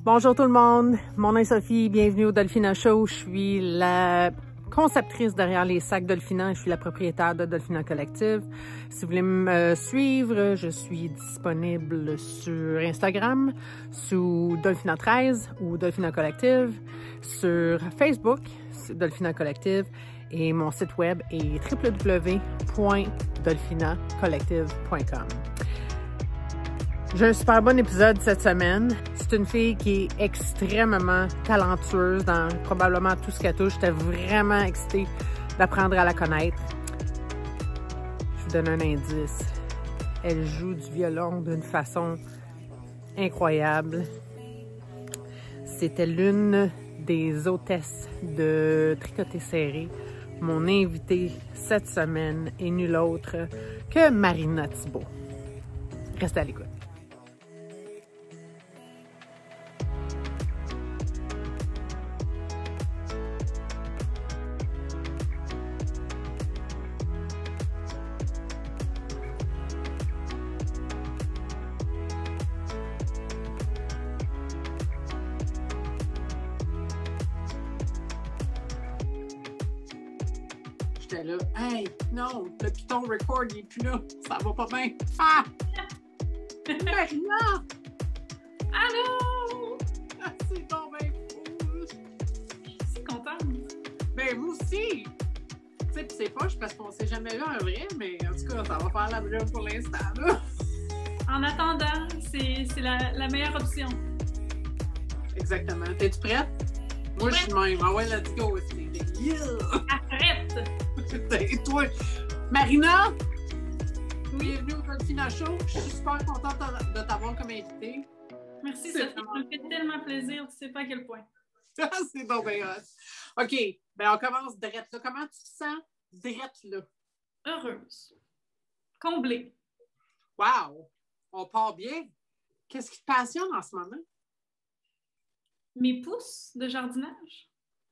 Bonjour tout le monde, mon nom est Sophie, bienvenue au Dolphina Show. Je suis la conceptrice derrière les sacs Dolphina et je suis la propriétaire de Dolphina Collective. Si vous voulez me suivre, je suis disponible sur Instagram sous Dolphina13 ou Dolphina Collective, sur Facebook, Dolphina Collective, et mon site web est www.dolphinacollective.com. J'ai un super bon épisode cette semaine. C'est une fille qui est extrêmement talentueuse dans probablement tout ce qu'elle touche. J'étais vraiment excitée d'apprendre à la connaître. Je vous donne un indice. Elle joue du violon d'une façon incroyable. C'était l'une des hôtesses de Tricoté Serré. Mon invitée cette semaine est nulle autre que Marina Thibault. Restez à l'écoute. J'étais là, hey, non, le piton record, il est plus là, ça va pas bien. Ah! Marina! Allô! Ah, c'est donc bien cool! Je suis contente. Ben, moi aussi! Tu sais, pis c'est poche parce qu'on s'est jamais vu en vrai, mais en tout cas, ça va faire la brûle pour l'instant, là. En attendant, c'est la meilleure option. Exactement. T'es-tu prête? Moi, je suis même. Ah ouais, let's go! Yeah! Arrête! Et toi, Marina? Oui. Bienvenue au Dolphina Show. Je suis super contente de t'avoir comme invitée. Merci C'est Sophie, ça me fait tellement plaisir, tu sais pas à quel point. C'est donc bien hot. OK, ben on commence drette là. Comment tu te sens drette là? Heureuse. Comblée. Wow! On part bien. Qu'est-ce qui te passionne en ce moment? Mes pousses de jardinage.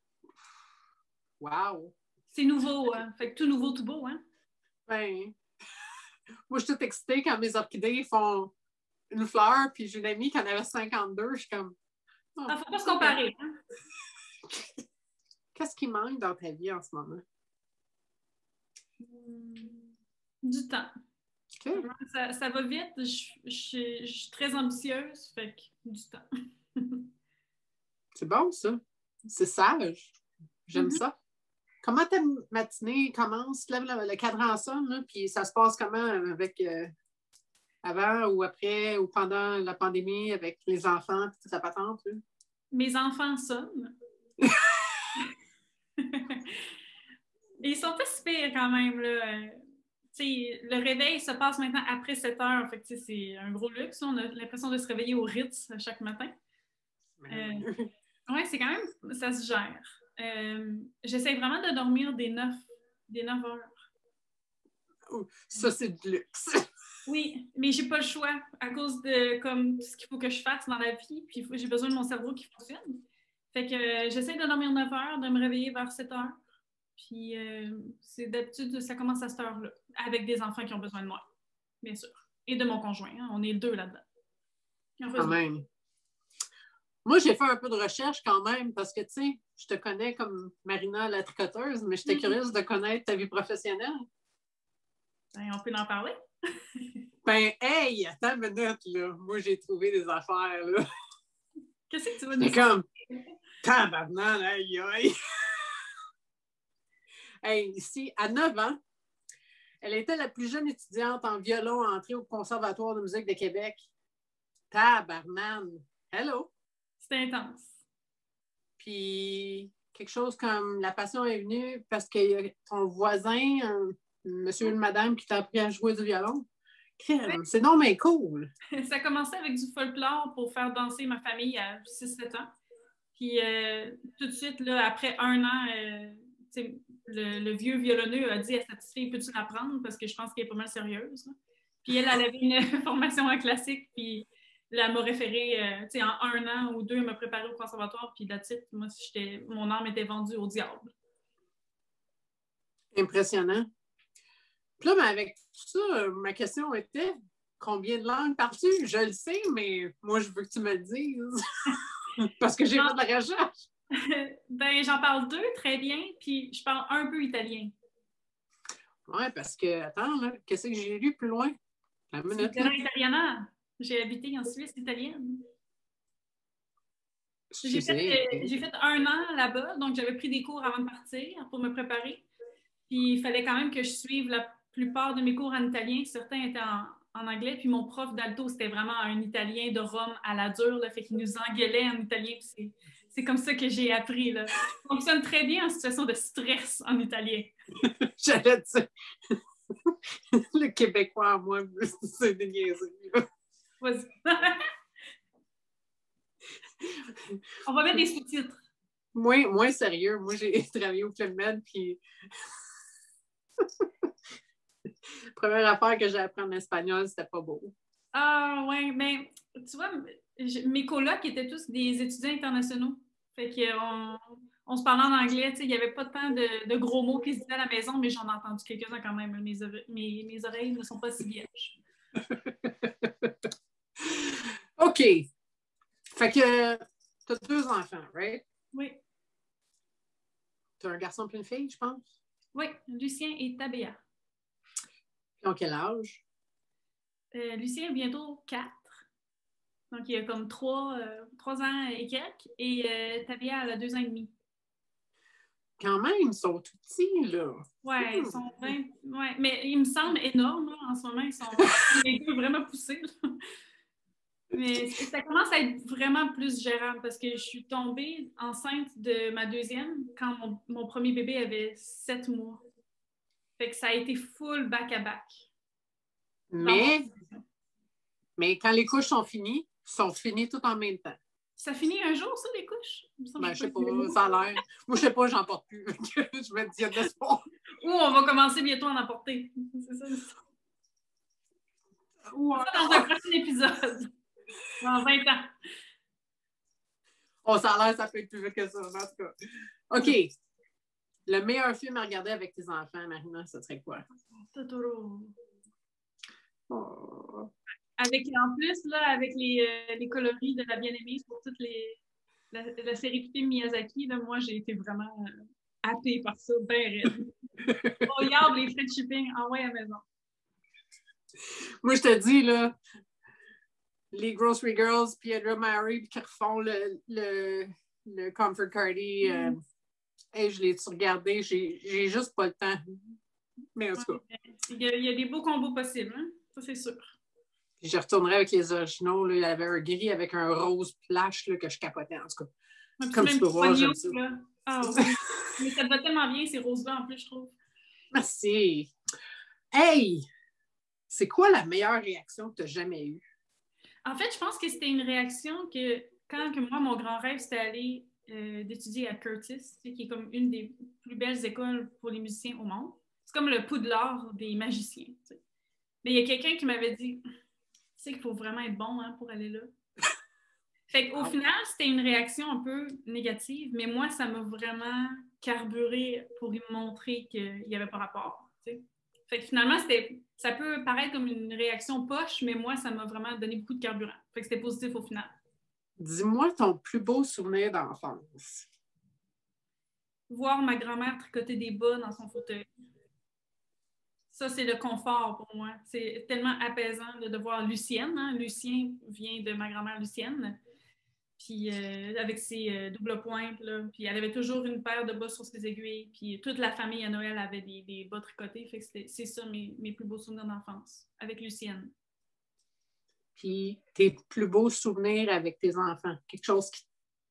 Wow! C'est nouveau, hein? Fait que tout nouveau, tout beau, hein? Ben, moi, je suis toute excitée quand mes orchidées font une fleur, puis j'ai une amie qui en avait 52. Je suis comme... Oh, Ah, faut pas se comparer, hein? Qu'est-ce qui manque dans ta vie en ce moment? Du temps. Okay. Ça va vite. Je suis très ambitieuse, fait que du temps. C'est bon, ça. C'est sage. J'aime ça. Comment ta matinée commence? Là, le cadran sonne, là, puis ça se passe comment avec avant ou après ou pendant la pandémie avec les enfants et toute la patente? Là? Mes enfants sonnent. Ils sont pas si pires quand même, là. Le réveil se passe maintenant après 7 heures. Fait que, c'est un gros luxe. On a l'impression de se réveiller au Ritz chaque matin. Oui, c'est quand même... Ça se gère. J'essaie vraiment de dormir des 9 heures. Ça, c'est du luxe. Oui, mais j'ai pas le choix à cause de comme ce qu'il faut que je fasse dans la vie. Puis j'ai besoin de mon cerveau qui fonctionne. Fait que j'essaie de dormir 9 heures, de me réveiller vers 7 heures. Puis c'est d'habitude, ça commence à cette heure-là, avec des enfants qui ont besoin de moi, bien sûr. Et de mon conjoint. Hein? On est deux là-dedans. Quand même. Moi, j'ai fait un peu de recherche quand même parce que, tu sais, je te connais comme Marina la tricoteuse, mais j'étais curieuse de connaître ta vie professionnelle. Ben, on peut en parler? Ben, hey, attends une minute, là. Moi, j'ai trouvé des affaires, là. Qu'est-ce que tu veux dire? C'est comme, tabarnak, aïe, aïe. Hey, ici, à 9 ans, elle était la plus jeune étudiante en violon entrée au Conservatoire de musique de Québec. Tabarnak. Hello! C'était intense. Puis, quelque chose comme la passion est venue parce qu'il y a ton voisin, un monsieur et une madame qui t'a appris à jouer du violon. C'est non mais cool! Ça a commencé avec du folklore pour faire danser ma famille à 6-7 ans. Puis, tout de suite, là, après 1 an, le vieux violonneux a dit à cette fille, peux-tu l'apprendre? Parce que je pense qu'elle est pas mal sérieuse. Là. Puis elle avait une formation en classique, puis elle m'a référé, en 1 an ou 2, elle m'a préparé au conservatoire, puis that's it. Moi, mon âme était vendue au diable. Impressionnant. Puis là, ben, avec tout ça, ma question était, combien de langues parles-tu? Je le sais, mais moi, je veux que tu me le dises. Parce que j'ai fait de la recherche. Ben, j'en parle 2 très bien, puis je parle un peu italien. Oui, parce que, attends, là, qu'est-ce que j'ai lu plus loin? La minute, là. Italiana. J'ai habité en Suisse italienne. Je sais. J'ai fait 1 an là-bas, donc j'avais pris des cours avant de partir pour me préparer. Puis il fallait quand même que je suive la plupart de mes cours en italien. Certains étaient en anglais. Puis mon prof d'alto, c'était vraiment un italien de Rome à la dure. Là, fait qu'il nous engueulait en italien. C'est comme ça que j'ai appris. Là. Ça fonctionne très bien en situation de stress en italien. J'allais dire. Le Québécois, moi, c'est des niaiseries. Vas-y. On va mettre des sous-titres. Moins sérieux. Moi, j'ai travaillé au Club Med, puis première affaire que j'ai appris en espagnol, c'était pas beau. Ah, ouais, mais tu vois, mes colocs étaient tous des étudiants internationaux. Fait qu'on se parlait en anglais, tu sais, il n'y avait pas tant de gros mots qui se disaient à la maison, mais j'en ai entendu quelques-uns quand même. Mes oreilles ne sont pas si vierges. OK. Fait que t'as 2 enfants, right? Oui. T'as un garçon et une fille, je pense? Oui, Lucien et Tabea. Ils ont quel âge? Lucien a bientôt 4. Donc, il a comme 3 ans et quelques. Et Tabea, elle a 2 ans et demi. Quand même, ils sont tout petits, là. Ouais, ils sont 20. Ouais, mais ils me semblent énormes, là, en ce moment. Ils sont les 2 vraiment poussés. Là. Mais ça commence à être vraiment plus gérable parce que je suis tombée enceinte de ma deuxième quand mon premier bébé avait 7 mois. Fait que ça a été full back-à-back. Mais quand les couches sont finies tout en même temps. Ça finit un jour, ça, les couches? Ben, je sais pas, ça a l'air. Moi, je sais pas, j'en porte plus. Je me dis, il y a de l'espoir. Ou on va commencer bientôt à en apporter. C'est ça. Ouais. Ça dans un prochain épisode. Dans 20 ans. Oh, ça a l'air, ça peut être plus vite que ça, en tout cas. OK. Le meilleur film à regarder avec tes enfants, Marina, ce serait quoi? Totoro. Oh. En plus, là, avec les coloris de la bien-aimée pour toute la série de films Miyazaki, là, moi, j'ai été vraiment happée par ça, ben raide. On regarde les frais de shipping en way à la maison. Moi, je te dis, là, les Grocery Girls, puis Edra Mary, qui refont le Comfort Cardi, hey, je l'ai-tu regardé? J'ai juste pas le temps. Mais en tout cas. Il y a des beaux combos possibles, hein? Ça, c'est sûr. Puis je retournerai avec les originaux. Là, il y avait un gris avec un rose flash là, que je capotais, en tout cas. Ouais, comme tu peux voir, j'aime ça. Ah, oui. Mais ça te va tellement bien, ces roses-là, en plus, je trouve. Merci. Hey! C'est quoi la meilleure réaction que tu as jamais eue? En fait, je pense que c'était une réaction que quand moi, mon grand rêve, c'était aller d'étudier à Curtis, qui est comme une des plus belles écoles pour les musiciens au monde. C'est comme le Poudlard des magiciens. T'sais. Mais il y a quelqu'un qui m'avait dit, tu sais qu'il faut vraiment être bon hein, pour aller là. Fait qu'au final, c'était une réaction un peu négative, mais moi, ça m'a vraiment carburé pour lui montrer qu'il n'y avait pas rapport. T'sais. Fait que finalement, ça peut paraître comme une réaction poche, mais moi, ça m'a vraiment donné beaucoup de carburant. Fait que c'était positif au final. Dis-moi ton plus beau souvenir d'enfance. Voir ma grand-mère tricoter des bas dans son fauteuil. Ça, c'est le confort pour moi. C'est tellement apaisant de voir Lucienne. Hein? Lucien vient de ma grand-mère Lucienne. Puis avec ses doubles pointes. Là. Puis elle avait toujours une paire de bas sur ses aiguilles. Puis toute la famille à Noël avait des bas tricotés. Fait que c'est ça mes plus beaux souvenirs d'enfance, avec Lucienne. Puis tes plus beaux souvenirs avec tes enfants. Quelque chose qui...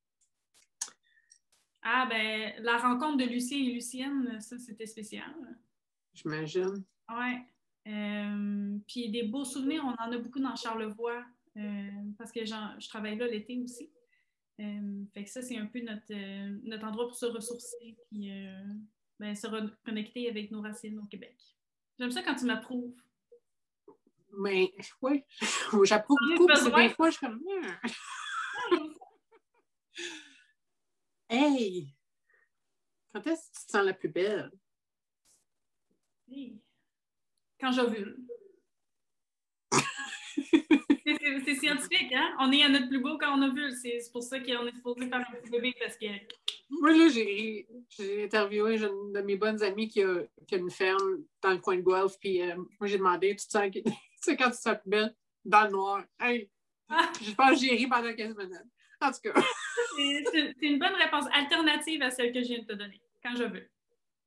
Ah, ben, la rencontre de Lucien et Lucienne, ça, c'était spécial. J'imagine. Ouais. Puis des beaux souvenirs, on en a beaucoup dans Charlevoix, parce que je travaille là l'été aussi. Fait que ça, c'est un peu notre endroit pour se ressourcer puis se reconnecter avec nos racines au Québec. J'aime ça quand tu m'approuves. Mais oui, j'approuve beaucoup parce que des fois, je suis comme... Hey! Quand est-ce que tu te sens la plus belle? Hey. Quand j'ovule. C'est scientifique, hein? On est à notre plus beau quand on ovule. C'est pour ça qu'on est supposé faire un petit bébé parce que. Moi, là, j'ai interviewé une de mes bonnes amies qui a une ferme dans le coin de Guelph, puis moi, j'ai demandé, tu te sens, tu sais, quand tu sens belle, dans le noir. Hey, je pense que j'ai ri pendant 15 minutes. En tout cas. C'est une bonne réponse alternative à celle que je viens de te donner, quand je veux.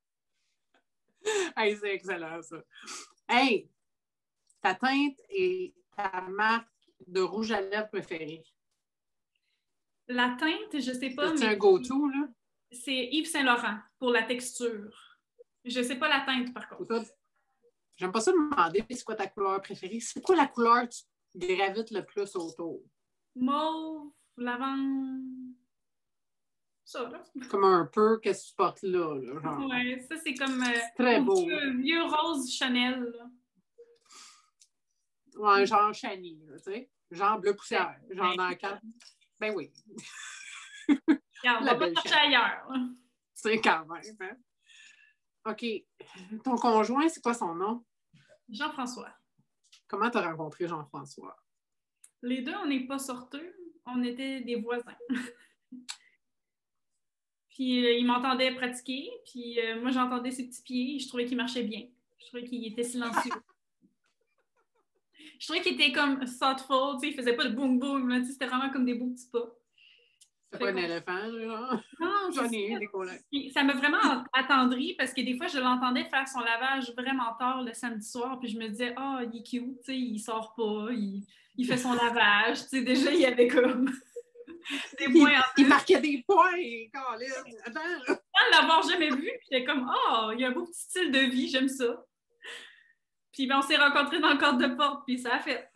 Hey, c'est excellent, ça. Hey, ta teinte et ta marque de rouge à lèvres préférée? La teinte, je sais pas, C'est mais un go-to, là? c'est Yves Saint-Laurent pour la texture. Je sais pas la teinte, par contre. J'aime pas ça demander c'est quoi ta couleur préférée. C'est quoi la couleur que tu gravites le plus autour? Mauve, lavande... Ça, là. Comme un peu, qu'est-ce que tu portes là? Genre. Ouais, ça, c'est comme très beau. Vieux rose Chanel, là. Ouais, genre Chani, tu sais. Genre bleu poussière. Genre dans le cadre. Ben oui. Regarde, on va pas chercher ailleurs. C'est quand même, hein? OK. Ton conjoint, c'est quoi son nom? Jean-François. Comment tu as rencontré Jean-François? Les deux, on n'est pas sorteux. On était des voisins. Puis il m'entendait pratiquer. Puis moi, j'entendais ses petits pieds. Et je trouvais qu'il marchait bien. Je trouvais qu'il était silencieux. Je trouvais qu'il était comme thoughtful. Tu sais, il faisait pas de boum boum. C'était vraiment comme des beaux petits pas. C'est pas un éléphant, genre? Non, j'en ai eu des collègues. Ça m'a vraiment attendri parce que des fois, je l'entendais faire son lavage vraiment tard le samedi soir, puis je me disais, ah, il est cute, tu sais, il sort pas, il fait son lavage, tu sais, déjà, il y avait comme des points en plus. Il marquait des points, Colin. Attends, là. Sans l'avoir jamais vu, j'étais comme, ah, il y a un beau petit style de vie, j'aime ça. Puis ben, on s'est rencontrés dans le cadre de porte, puis ça a fait.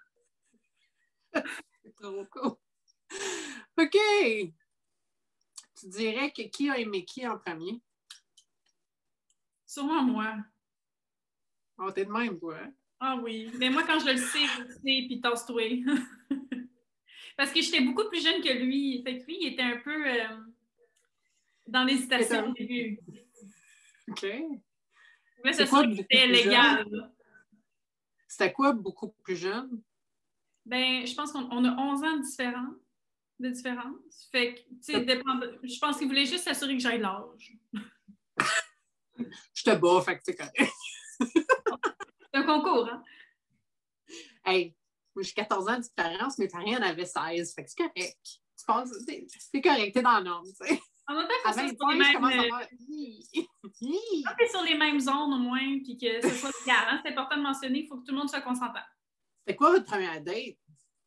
C'est trop cool. OK. Tu dirais que qui a aimé qui en premier? Sûrement moi. Oh, t'es de même, toi. Hein? Ah oui. Mais moi, quand je le sais, puis tasse-toi. Parce que j'étais beaucoup plus jeune que lui. Fait que lui, il était un peu dans l'hésitation au début. OK. Mais ça c'était légal. C'était quoi beaucoup plus jeune? Ben, je pense qu'on a 11 ans de différence. Fait que, tu sais, je pense qu'il voulait juste s'assurer que j'aille l'âge. Je te bats, fait que c'est correct. C'est un concours, hein? Hey, moi, j'ai 14 ans de différence, mes parents en avaient 16, fait que c'est correct. Tu penses, c'est correct, t'es dans le norme, tu sais. En même temps, à 25, je commence à faire... Quand t'es sur les mêmes zones, au moins, puis que ce soit légal, hein? C'est important de mentionner, il faut que tout le monde soit consentant. C'était quoi votre première date?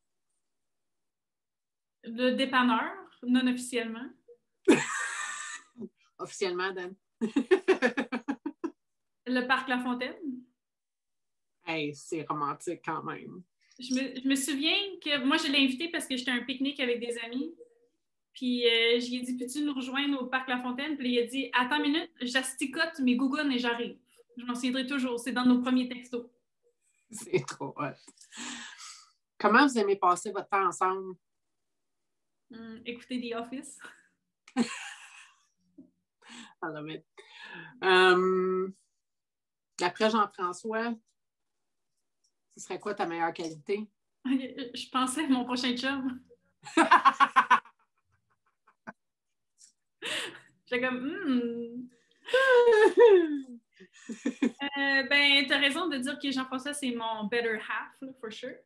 Le dépanneur, non officiellement. Officiellement, Dan. Le parc La Fontaine. Hey, c'est romantique quand même. Je me souviens que moi, je l'ai invité parce que j'étais à un pique-nique avec des amis. Puis je lui ai dit, peux-tu nous rejoindre au parc La Fontaine? Puis il a dit, attends une minute, j'asticote mes gougounes et j'arrive. Je m'en souviendrai toujours. C'est dans nos premiers textos. C'est trop hot. Comment vous aimez passer votre temps ensemble? Écoutez The Office. I love it. D'après Jean-François, ce serait quoi ta meilleure qualité? Je pensais à mon prochain chum. J'étais comme, ben, t'as raison de dire que Jean-François, c'est mon better half, là, for sure.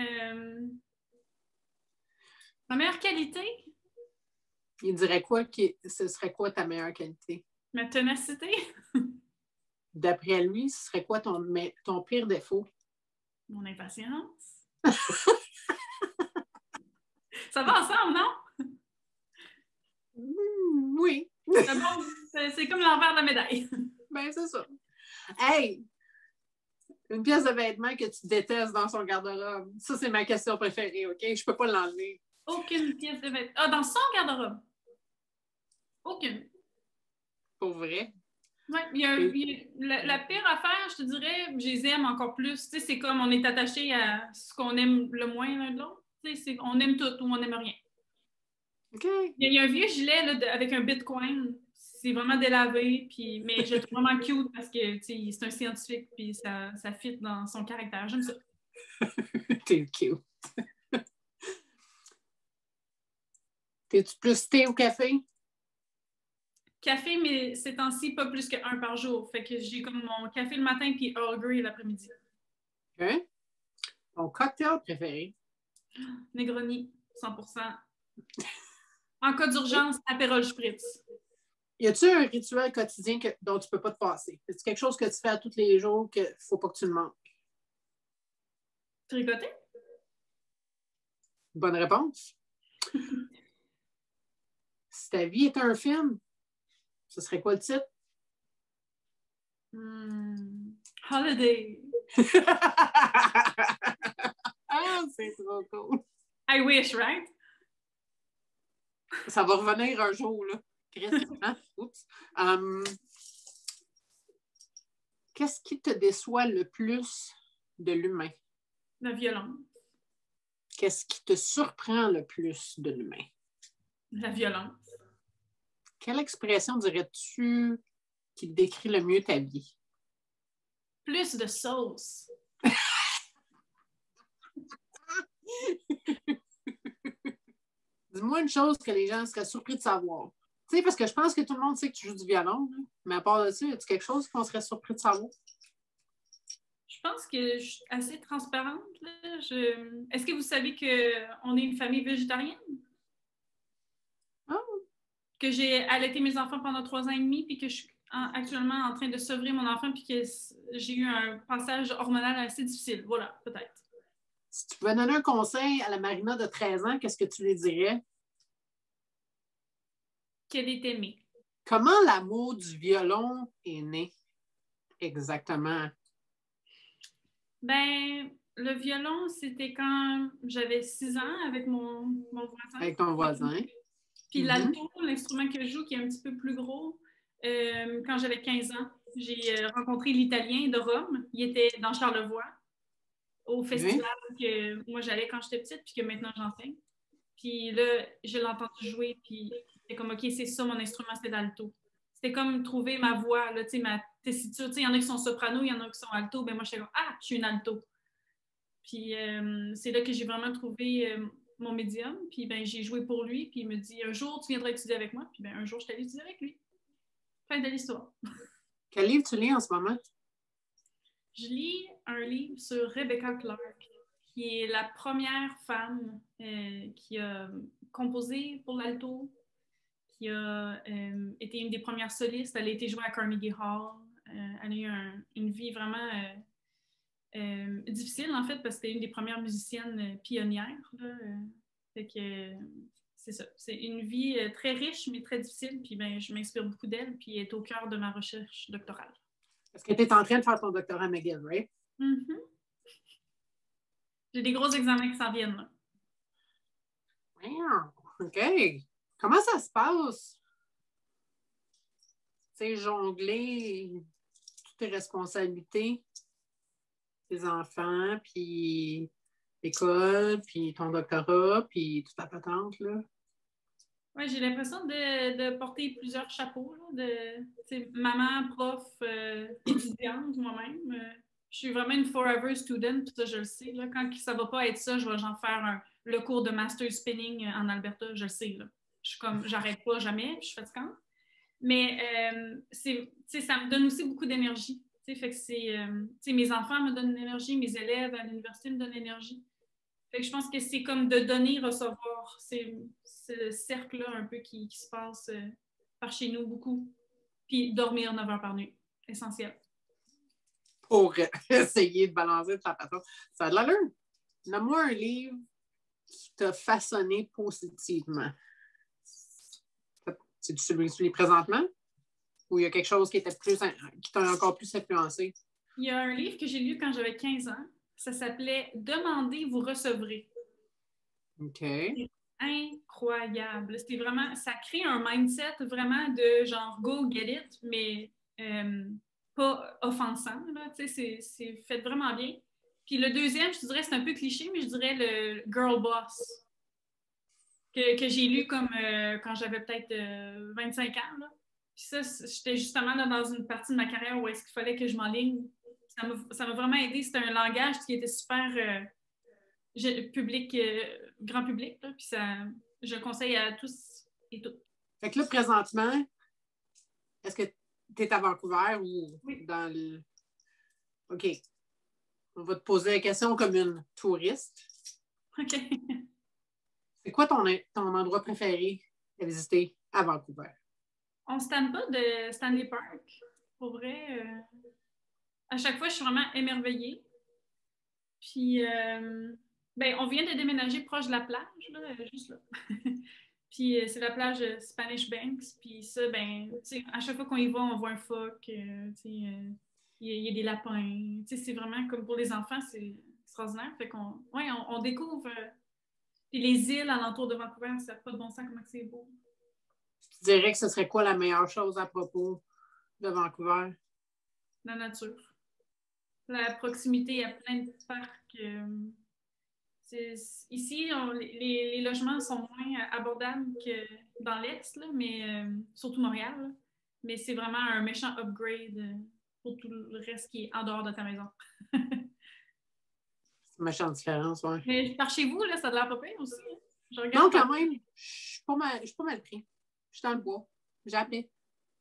Ma meilleure qualité? Il dirait quoi? Ce serait quoi ta meilleure qualité? Ma ténacité? D'après lui, ce serait quoi ton pire défaut? Mon impatience. Ça va ensemble, non? Oui. C'est comme l'envers de la médaille. Ben, c'est ça. Hey! Une pièce de vêtement que tu détestes dans son garde-robe. Ça, c'est ma question préférée, OK? Je peux pas l'enlever. Aucune pièce de vêtement. Ah, dans son garde-robe? Aucune. Pour vrai? Oui, la pire affaire, je te dirais, je les aime encore plus. Tu sais, c'est comme on est attaché à ce qu'on aime le moins l'un de l'autre. Tu sais, on aime tout ou on n'aime rien. OK. Il y a un vieux gilet là, avec un bitcoin. C'est vraiment délavé, mais je le trouve vraiment cute parce que c'est un scientifique puis ça fit dans son caractère. J'aime ça. T'es cute. T'es-tu plus thé ou café? Café, mais ces temps-ci, pas plus qu'un par jour. Fait que j'ai comme mon café le matin puis Earl Grey l'après-midi. OK. Ton cocktail préféré? Negroni, 100%. En cas d'urgence, Aperol Spritz. Y a-tu un rituel quotidien dont tu peux pas te passer? C'est quelque chose que tu fais à tous les jours qu'il faut pas que tu le manques? Tricoter? Bonne réponse. Si ta vie était un film, ce serait quoi le titre? Holiday. Ah, c'est trop cool. I wish, right? Ça va revenir un jour, là. Chris, hein? Oups. Qu'est-ce qui te déçoit le plus de l'humain? La violence. Qu'est-ce qui te surprend le plus de l'humain? La violence. Quelle expression dirais-tu qui décrit le mieux ta vie? Plus de sauce. Dis-moi une chose que les gens seraient surpris de savoir. Tu sais, parce que je pense que tout le monde sait que tu joues du violon, hein? Mais à part de ça, y a-t-il quelque chose qu'on serait surpris de savoir? Je pense que je suis assez transparente. Là. Est-ce que vous savez qu'on est une famille végétarienne? Oh. Que j'ai allaité mes enfants pendant 3 ans et demi, puis que je suis actuellement en train de sevrer mon enfant, puis que j'ai eu un passage hormonal assez difficile. Voilà, peut-être. Si tu pouvais donner un conseil à la Marina de 13 ans, qu'est-ce que tu lui dirais? Qu'elle est aimée. Comment l'amour du violon est né? Exactement. Ben, le violon, c'était quand j'avais 6 ans avec mon voisin. Avec ton voisin. Puis l'alto, l'instrument que je joue, qui est un petit peu plus gros, quand j'avais 15 ans, j'ai rencontré l'Italien de Rome. Il était dans Charlevoix, au festival que moi j'allais quand j'étais petite, puis que maintenant j'enseigne. Puis là, je l'ai entendu jouer, puis c'était comme, OK, c'est ça mon instrument, c'est l'alto. C'était comme trouver ma voix, là, ma tessiture. Il y en a qui sont soprano, il y en a qui sont alto. Ben moi, j'étais comme, ah, je suis une alto. Puis c'est là que j'ai vraiment trouvé mon médium. Puis ben, j'ai joué pour lui. Puis il me dit, un jour, tu viendras étudier avec moi. Puis ben, un jour, je suis allée étudier avec lui. Fin de l'histoire. Quel livre tu lis en ce moment? Je lis un livre sur Rebecca Clark, qui est la première femme qui a composé pour l'alto, qui a été une des premières solistes. Elle a été jouée à Carnegie Hall. Elle a eu une vie vraiment difficile, en fait, parce que c'était une des premières musiciennes pionnières. Là, fait que c'est ça. C'est une vie très riche, mais très difficile. Puis ben, je m'inspire beaucoup d'elle, puis elle est au cœur de ma recherche doctorale. Parce que tu es en train de faire ton doctorat à McGill, right? Mm-hmm. J'ai des gros examens qui s'en viennent, là. Wow. OK. Comment ça se passe? Tu sais, jongler toutes tes responsabilités, tes enfants, puis l'école, puis ton doctorat, puis toute la patente, là. Oui, j'ai l'impression de porter plusieurs chapeaux, là, maman, prof, étudiante moi-même. Je suis vraiment une forever student, puis ça, je le sais. Là. Quand ça va pas être ça, je vais genre faire le cours de master spinning en Alberta, je le sais. Là. Je suis comme, j'arrête pas jamais, je suis fatigante. Mais ça me donne aussi beaucoup d'énergie. Fait que mes enfants me donnent de l'énergie, mes élèves à l'université me donnent de l'énergie. Fait que je pense que c'est comme de donner, recevoir. C'est ce cercle-là un peu qui se passe par chez nous beaucoup. Puis dormir 9 heures par nuit. Essentiel. Pour essayer de balancer de la patente. Ça a de l'allure. Donne-moi un livre qui t'a façonné positivement. C'est celui que tu lis présentement? Ou il y a quelque chose qui t'a encore plus influencé? Il y a un livre que j'ai lu quand j'avais 15 ans. Ça s'appelait « Demandez, vous recevrez ». OK. C'est incroyable. C'était vraiment, ça crée un mindset vraiment de genre « go, get it », mais pas offensant. Là, c'est fait vraiment bien. Puis le deuxième, je dirais, c'est un peu cliché, mais je dirais le « Girl Boss » que j'ai lu comme quand j'avais peut-être 25 ans. Là. Puis ça, j'étais justement là, dans une partie de ma carrière où est-ce qu'il fallait que je m'enligne. Ça m'a vraiment aidé. C'était un langage qui était super public, grand public, là, puis ça, je le conseille à tous et toutes. Fait que là, présentement, est-ce que tu es à Vancouver ou Oui. dans le... OK. On va te poser la question comme une touriste. OK. C'est quoi ton endroit préféré à visiter à Vancouver? On ne se tanne pas de Stanley Park. Pour vrai, à chaque fois, je suis vraiment émerveillée. Puis, ben, on vient de déménager proche de la plage, là, juste là. Puis, c'est la plage Spanish Banks. Puis ça, ben, tu sais, à chaque fois qu'on y va, on voit un phoque, tu sais, il y a des lapins. Tu sais, c'est vraiment comme pour les enfants, c'est extraordinaire. Fait qu'on, ouais, on découvre. Puis les îles alentour de Vancouver, ça n'a pas de bon sens, comment c'est beau. Tu dirais que ce serait quoi la meilleure chose à propos de Vancouver? La nature. La proximité à plein de parcs. Ici, les logements sont moins abordables que dans l'Est, là, mais surtout Montréal. Là. Mais c'est vraiment un méchant upgrade pour tout le reste qui est en dehors de ta maison. C'est une méchante différence, oui. Mais par chez vous, là, ça a de l'air pas pire aussi. Je Non, regarde quand même, je suis pas mal pris. Je suis dans le bois. J'ai appelé.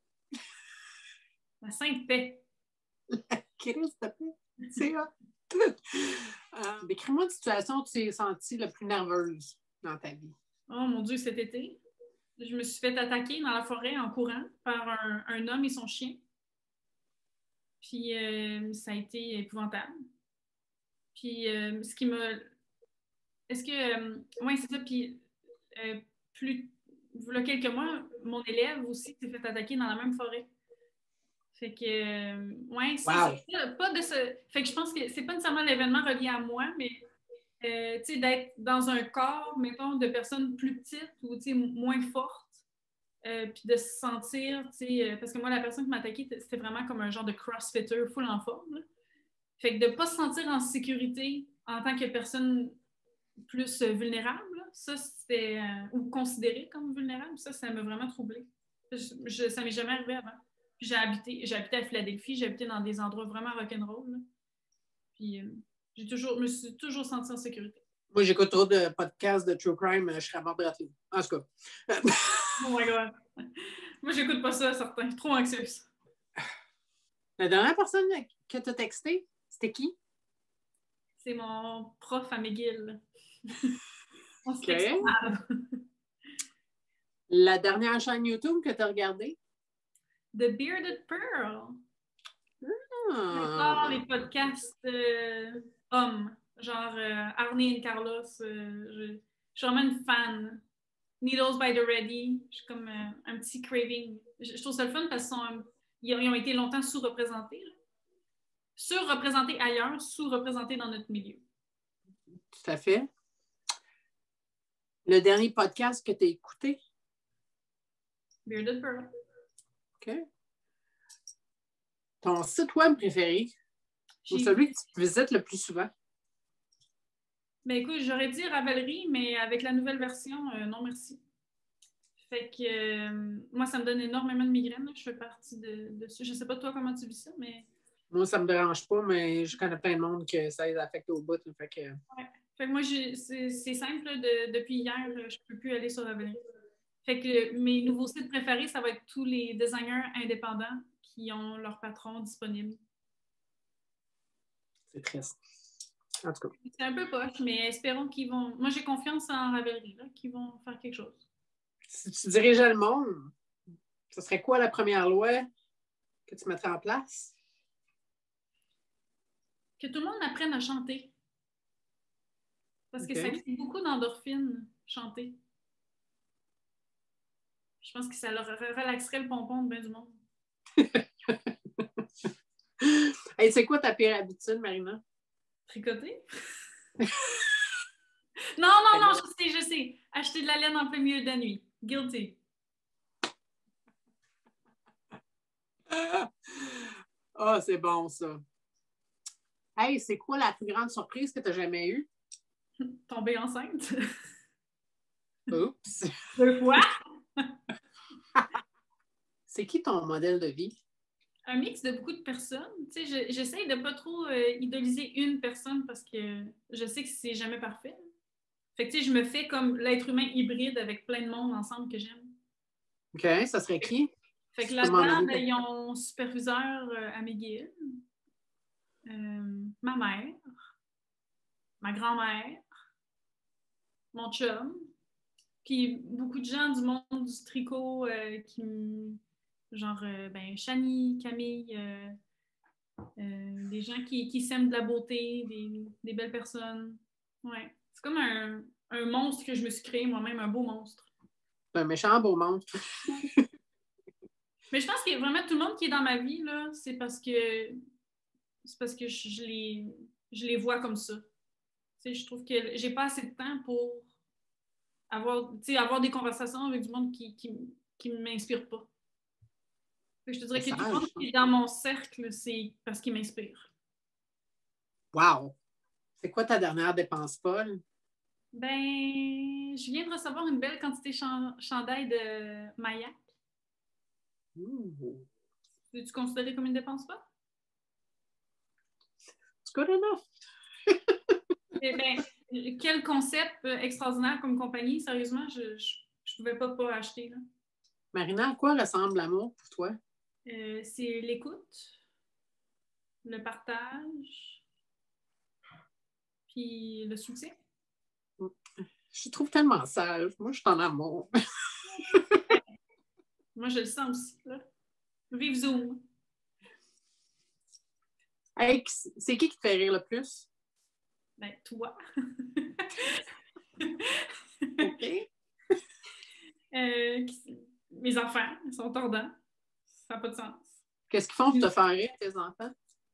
la Sainte-Paix. Christ, t'as fait? C'est hot. Décris-moi une situation où tu t'es sentie la plus nerveuse dans ta vie. Oh mon Dieu, cet été, je me suis fait attaquer dans la forêt en courant par un homme et son chien. Puis ça a été épouvantable. Puis ce qui m'a... Est-ce que... oui, c'est ça. Puis il y a quelques mois, mon élève aussi s'est fait attaquer dans la même forêt. Fait que, ouais, ça, wow. pas de ce... Fait que je pense que c'est pas nécessairement l'événement relié à moi, mais tu sais, d'être dans un corps, mettons, de personnes plus petites ou, tu sais, moins fortes, puis de se sentir, tu sais, parce que moi, la personne qui m'a attaqué, c'était vraiment comme un genre de crossfitter full en forme, là. Fait que de ne pas se sentir en sécurité en tant que personne plus vulnérable, là, ça, c'était, ou considérée comme vulnérable, ça m'a vraiment troublée. Ça m'est jamais arrivé avant. Puis j'ai habité à Philadelphie, j'ai habité dans des endroits vraiment rock'n'roll, là. Puis me suis toujours sentie en sécurité. Moi, j'écoute trop de podcasts de True Crime, je serais mort de rater. En tout cas. Oh my God. Moi, j'écoute pas ça, certains. Trop anxieuse. La dernière personne que tu as texté, c'était qui? C'est mon prof à McGill. On se Okay. mal. La dernière chaîne YouTube que tu as regardée? The Bearded Pearl. Ah. Les podcasts hommes, genre Arnie et Carlos. Je suis vraiment une fan. Needles by the Ready. Je suis comme un petit craving. Je trouve ça le fun parce qu'ils ont été longtemps sous-représentés. Là. Surreprésentés ailleurs, sous-représentés dans notre milieu. Tout à fait. Le dernier podcast que tu as écouté? Bearded Pearl. OK. Ton site web préféré? Ou celui que tu visites le plus souvent? Ben écoute, j'aurais dit Ravelry, mais avec la nouvelle version, non merci. Fait que moi, ça me donne énormément de migraines. Là. Je fais partie de ça. Je sais pas toi comment tu vis ça, mais... Moi, ça me dérange pas, mais je connais plein de monde que ça les affecte au bout. Fait que... Ouais. Fait que moi, c'est simple. Là, depuis hier, je peux plus aller sur Ravelry. Fait que mes nouveaux sites préférés, ça va être tous les designers indépendants qui ont leur patron disponible. C'est triste. En tout cas. C'est un peu poche, mais espérons qu'ils vont... Moi, j'ai confiance en Ravelry, là, qu'ils vont faire quelque chose. Si tu dirigeais le monde, ce serait quoi la première loi que tu mettrais en place? Que tout le monde apprenne à chanter. Parce que ça crée beaucoup d'endorphines, chanter. Je pense que ça leur relaxerait le pompon de bien du monde. Hey, c'est quoi ta pire habitude, Marina? Tricoter? non, je sais. Acheter de la laine en plein milieu de la nuit. Guilty. Ah, c'est bon, ça. Hey, c'est quoi la plus grande surprise que tu as jamais eue? Tomber enceinte. Oups. 2 fois. C'est qui ton modèle de vie? un mix de beaucoup de personnes. Tu sais, j'essaie de pas trop idoliser une personne parce que je sais que c'est jamais parfait. Fait que, tu sais, je me fais comme l'être humain hybride avec plein de monde ensemble que j'aime. OK, ça serait qui? Fait que Si tu peux m'en là-dedans, nommer ben, ils ont superviseur à McGill, ma mère, ma grand-mère, mon chum, puis beaucoup de gens du monde du tricot genre, ben, Chani, Camille, des gens qui s'aiment de la beauté, des belles personnes. Ouais. C'est comme un monstre que je me suis créé moi-même, un beau monstre. un méchant beau monstre. Mais je pense que vraiment tout le monde qui est dans ma vie, là, c'est parce que je les vois comme ça. Tu sais, je trouve que j'ai pas assez de temps pour avoir des conversations avec du monde qui m'inspire pas. Fait que je te dirais C'est que tout le monde sage. qui est dans mon cercle, c'est parce qu'il m'inspire. Wow! C'est quoi ta dernière dépense folle? Ben, je viens de recevoir une belle quantité chandail de Maya. Ooh, Peux-tu considérer comme une dépense pas? it's good enough. Eh bien, quel concept extraordinaire comme compagnie. Sérieusement, je pouvais pas acheter. Là. Marina, à quoi ressemble l'amour pour toi? C'est l'écoute, le partage, puis le soutien. Je te trouve tellement sage. Moi, je suis en amour. Moi, je le sens aussi. Là. Vive Zoom. Hey, c'est qui te fait rire le plus? Ben, toi. OK. Mes enfants, ils sont tordants. Ça n'a pas de sens. Qu'est-ce qu'ils font pour te faire rire, tes enfants?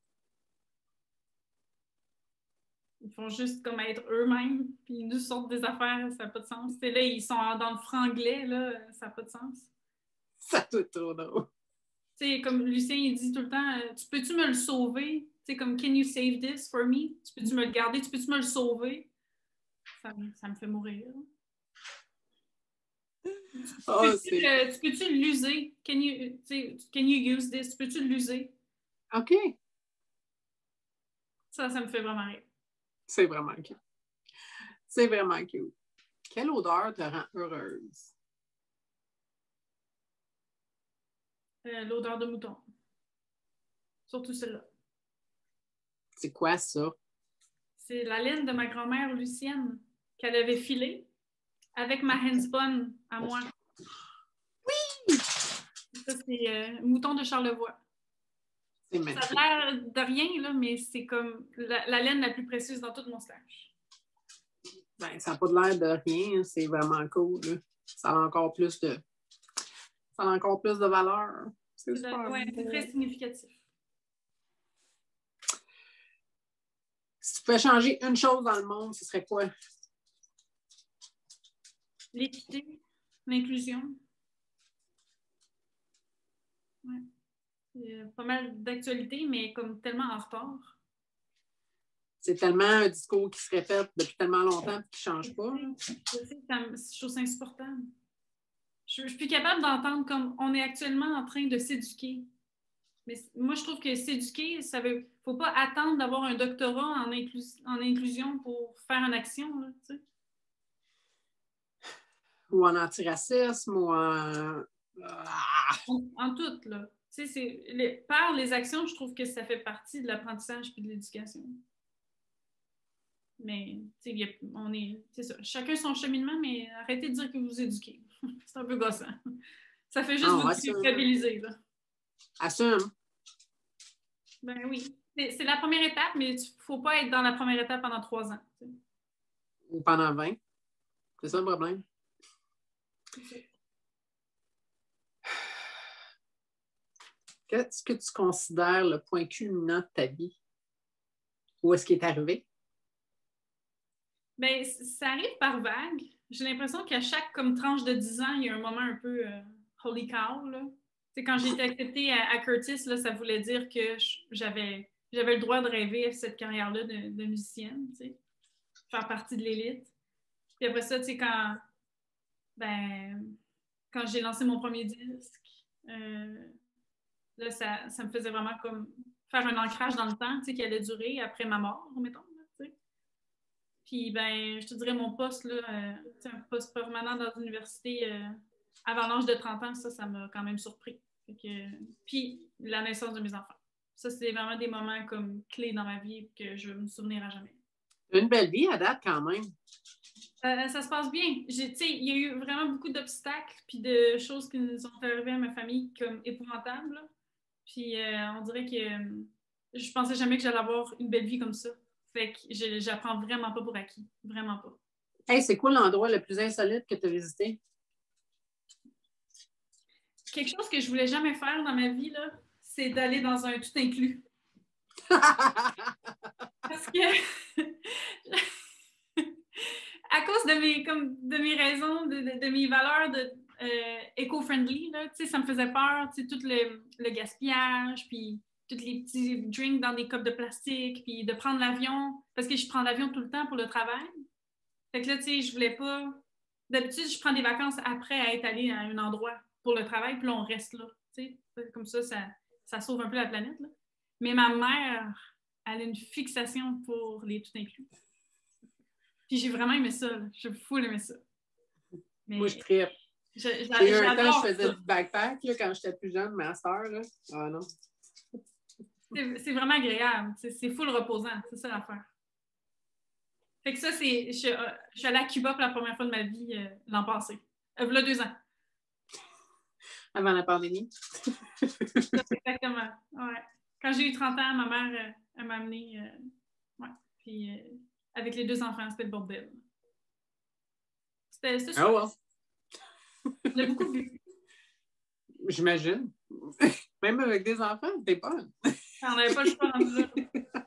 Ils font juste comme être eux-mêmes, puis ils nous sortent des affaires, ça n'a pas de sens. C'est là, ils sont dans le franglais, là, ça n'a pas de sens. Ça te trop drôle. Tu sais, comme Lucien, il dit tout le temps, tu peux-tu me le sauver? Tu sais, comme, can you save this for me? Tu peux-tu me le garder? Tu peux-tu me le sauver? Ça me fait mourir. Oh, Tu peux-tu l'user? Can you use this? Tu peux-tu l'user? OK. Ça me fait vraiment rire. C'est vraiment cute. C'est vraiment cute. Quelle odeur te rend heureuse? L'odeur de mouton. Surtout celle-là. C'est quoi ça? C'est la laine de ma grand-mère Lucienne qu'elle avait filée avec ma handspun à moi. Oui! Ça, c'est mouton de Charlevoix. C'est Ça magnifique. a l'air de rien, là, mais c'est comme la laine la plus précieuse dans tout mon stash. Ben, ça n'a pas l'air de rien. C'est vraiment cool. Là. Ça a encore plus de... Ça a encore plus de valeur. C'est super Ouais, c'est beau. très significatif. Si tu pouvais changer une chose dans le monde, ce serait quoi? L'équité, l'inclusion. Ouais. Pas mal d'actualité, mais comme tellement en retard. C'est tellement un discours qui se répète depuis tellement longtemps et qui ne change pas. Je trouve ça insupportable. Je suis plus capable d'entendre comme on est actuellement en train de s'éduquer. Mais moi, je trouve que s'éduquer, ça veut. Faut pas attendre d'avoir un doctorat en inclusion pour faire une action. Là, tu sais. Ou en antiracisme, ou en... En tout, là. Tu sais, par les actions, je trouve que ça fait partie de l'apprentissage et de l'éducation. Mais, tu sais, c'est ça. Chacun son cheminement, mais arrêtez de dire que vous éduquez. C'est un peu gossant. Ça fait juste Non, vous assume. culpabiliser, là. Assume. Ben oui. C'est la première étape, mais il ne faut pas être dans la première étape pendant 3 ans. Tu sais. Ou pendant 20. C'est ça le problème. Qu'est-ce que tu considères le point culminant de ta vie? Où est-ce qu'il est arrivé? Ben, ça arrive par vague. J'ai l'impression qu'à chaque comme tranche de 10 ans, il y a un moment un peu holy cow. Là. Quand j'ai été acceptée à Curtis, là, ça voulait dire que j'avais le droit de rêver cette carrière-là de musicienne, faire partie de l'élite. Puis après ça, ben, quand j'ai lancé mon premier disque, Là, ça me faisait vraiment comme faire un ancrage dans le temps, tu sais, qui allait durer après ma mort, mettons, là, tu sais. Puis, ben, je te dirais, mon poste, là, un poste permanent dans l'université avant l'âge de 30 ans, ça m'a quand même surpris. Puis, la naissance de mes enfants. Ça, c'est vraiment des moments comme clés dans ma vie que je vais me souvenir à jamais. Une belle vie à date, quand même. Ça se passe bien. Il y a eu vraiment beaucoup d'obstacles puis de choses qui nous sont arrivées à ma famille comme épouvantables. Là. Puis on dirait que je pensais jamais que j'allais avoir une belle vie comme ça. Fait que j'apprends vraiment pas pour acquis. Vraiment pas. Hey, c'est quoi l'endroit le plus insolite que tu as visité? Quelque chose que je voulais jamais faire dans ma vie, là, c'est d'aller dans un tout inclus. Parce que à cause de mes raisons, de mes valeurs éco-friendly, ça me faisait peur, tout le gaspillage, puis tous les petits drinks dans des copes de plastique, puis de prendre l'avion, parce que je prends l'avion tout le temps pour le travail. Fait que là, je voulais pas... D'habitude, je prends des vacances après à être allée à un endroit pour le travail, puis là, on reste là. Comme ça sauve un peu la planète. Là. Mais ma mère, elle a une fixation pour les tout inclus. Puis j'ai vraiment aimé ça. Là. J'ai full aimé ça. Mais moi, je trippe. J'ai eu un temps, je faisais du backpack là, quand j'étais plus jeune, mais à cette heure, là, ah non. C'est vraiment agréable. C'est full reposant. C'est ça l'affaire. Fait que ça, je suis allée à Cuba pour la première fois de ma vie l'an passé. Voilà 2 ans. Avant la pandémie. Exactement. Ouais. Quand j'ai eu 30 ans, ma mère elle m'a amenée. Ouais. Puis avec les 2 enfants, c'était le bordel. C'était super. Oh well. On a beaucoup vu. J'imagine. Même avec des enfants, t'es bonne. On n'avait pas le choix dans là.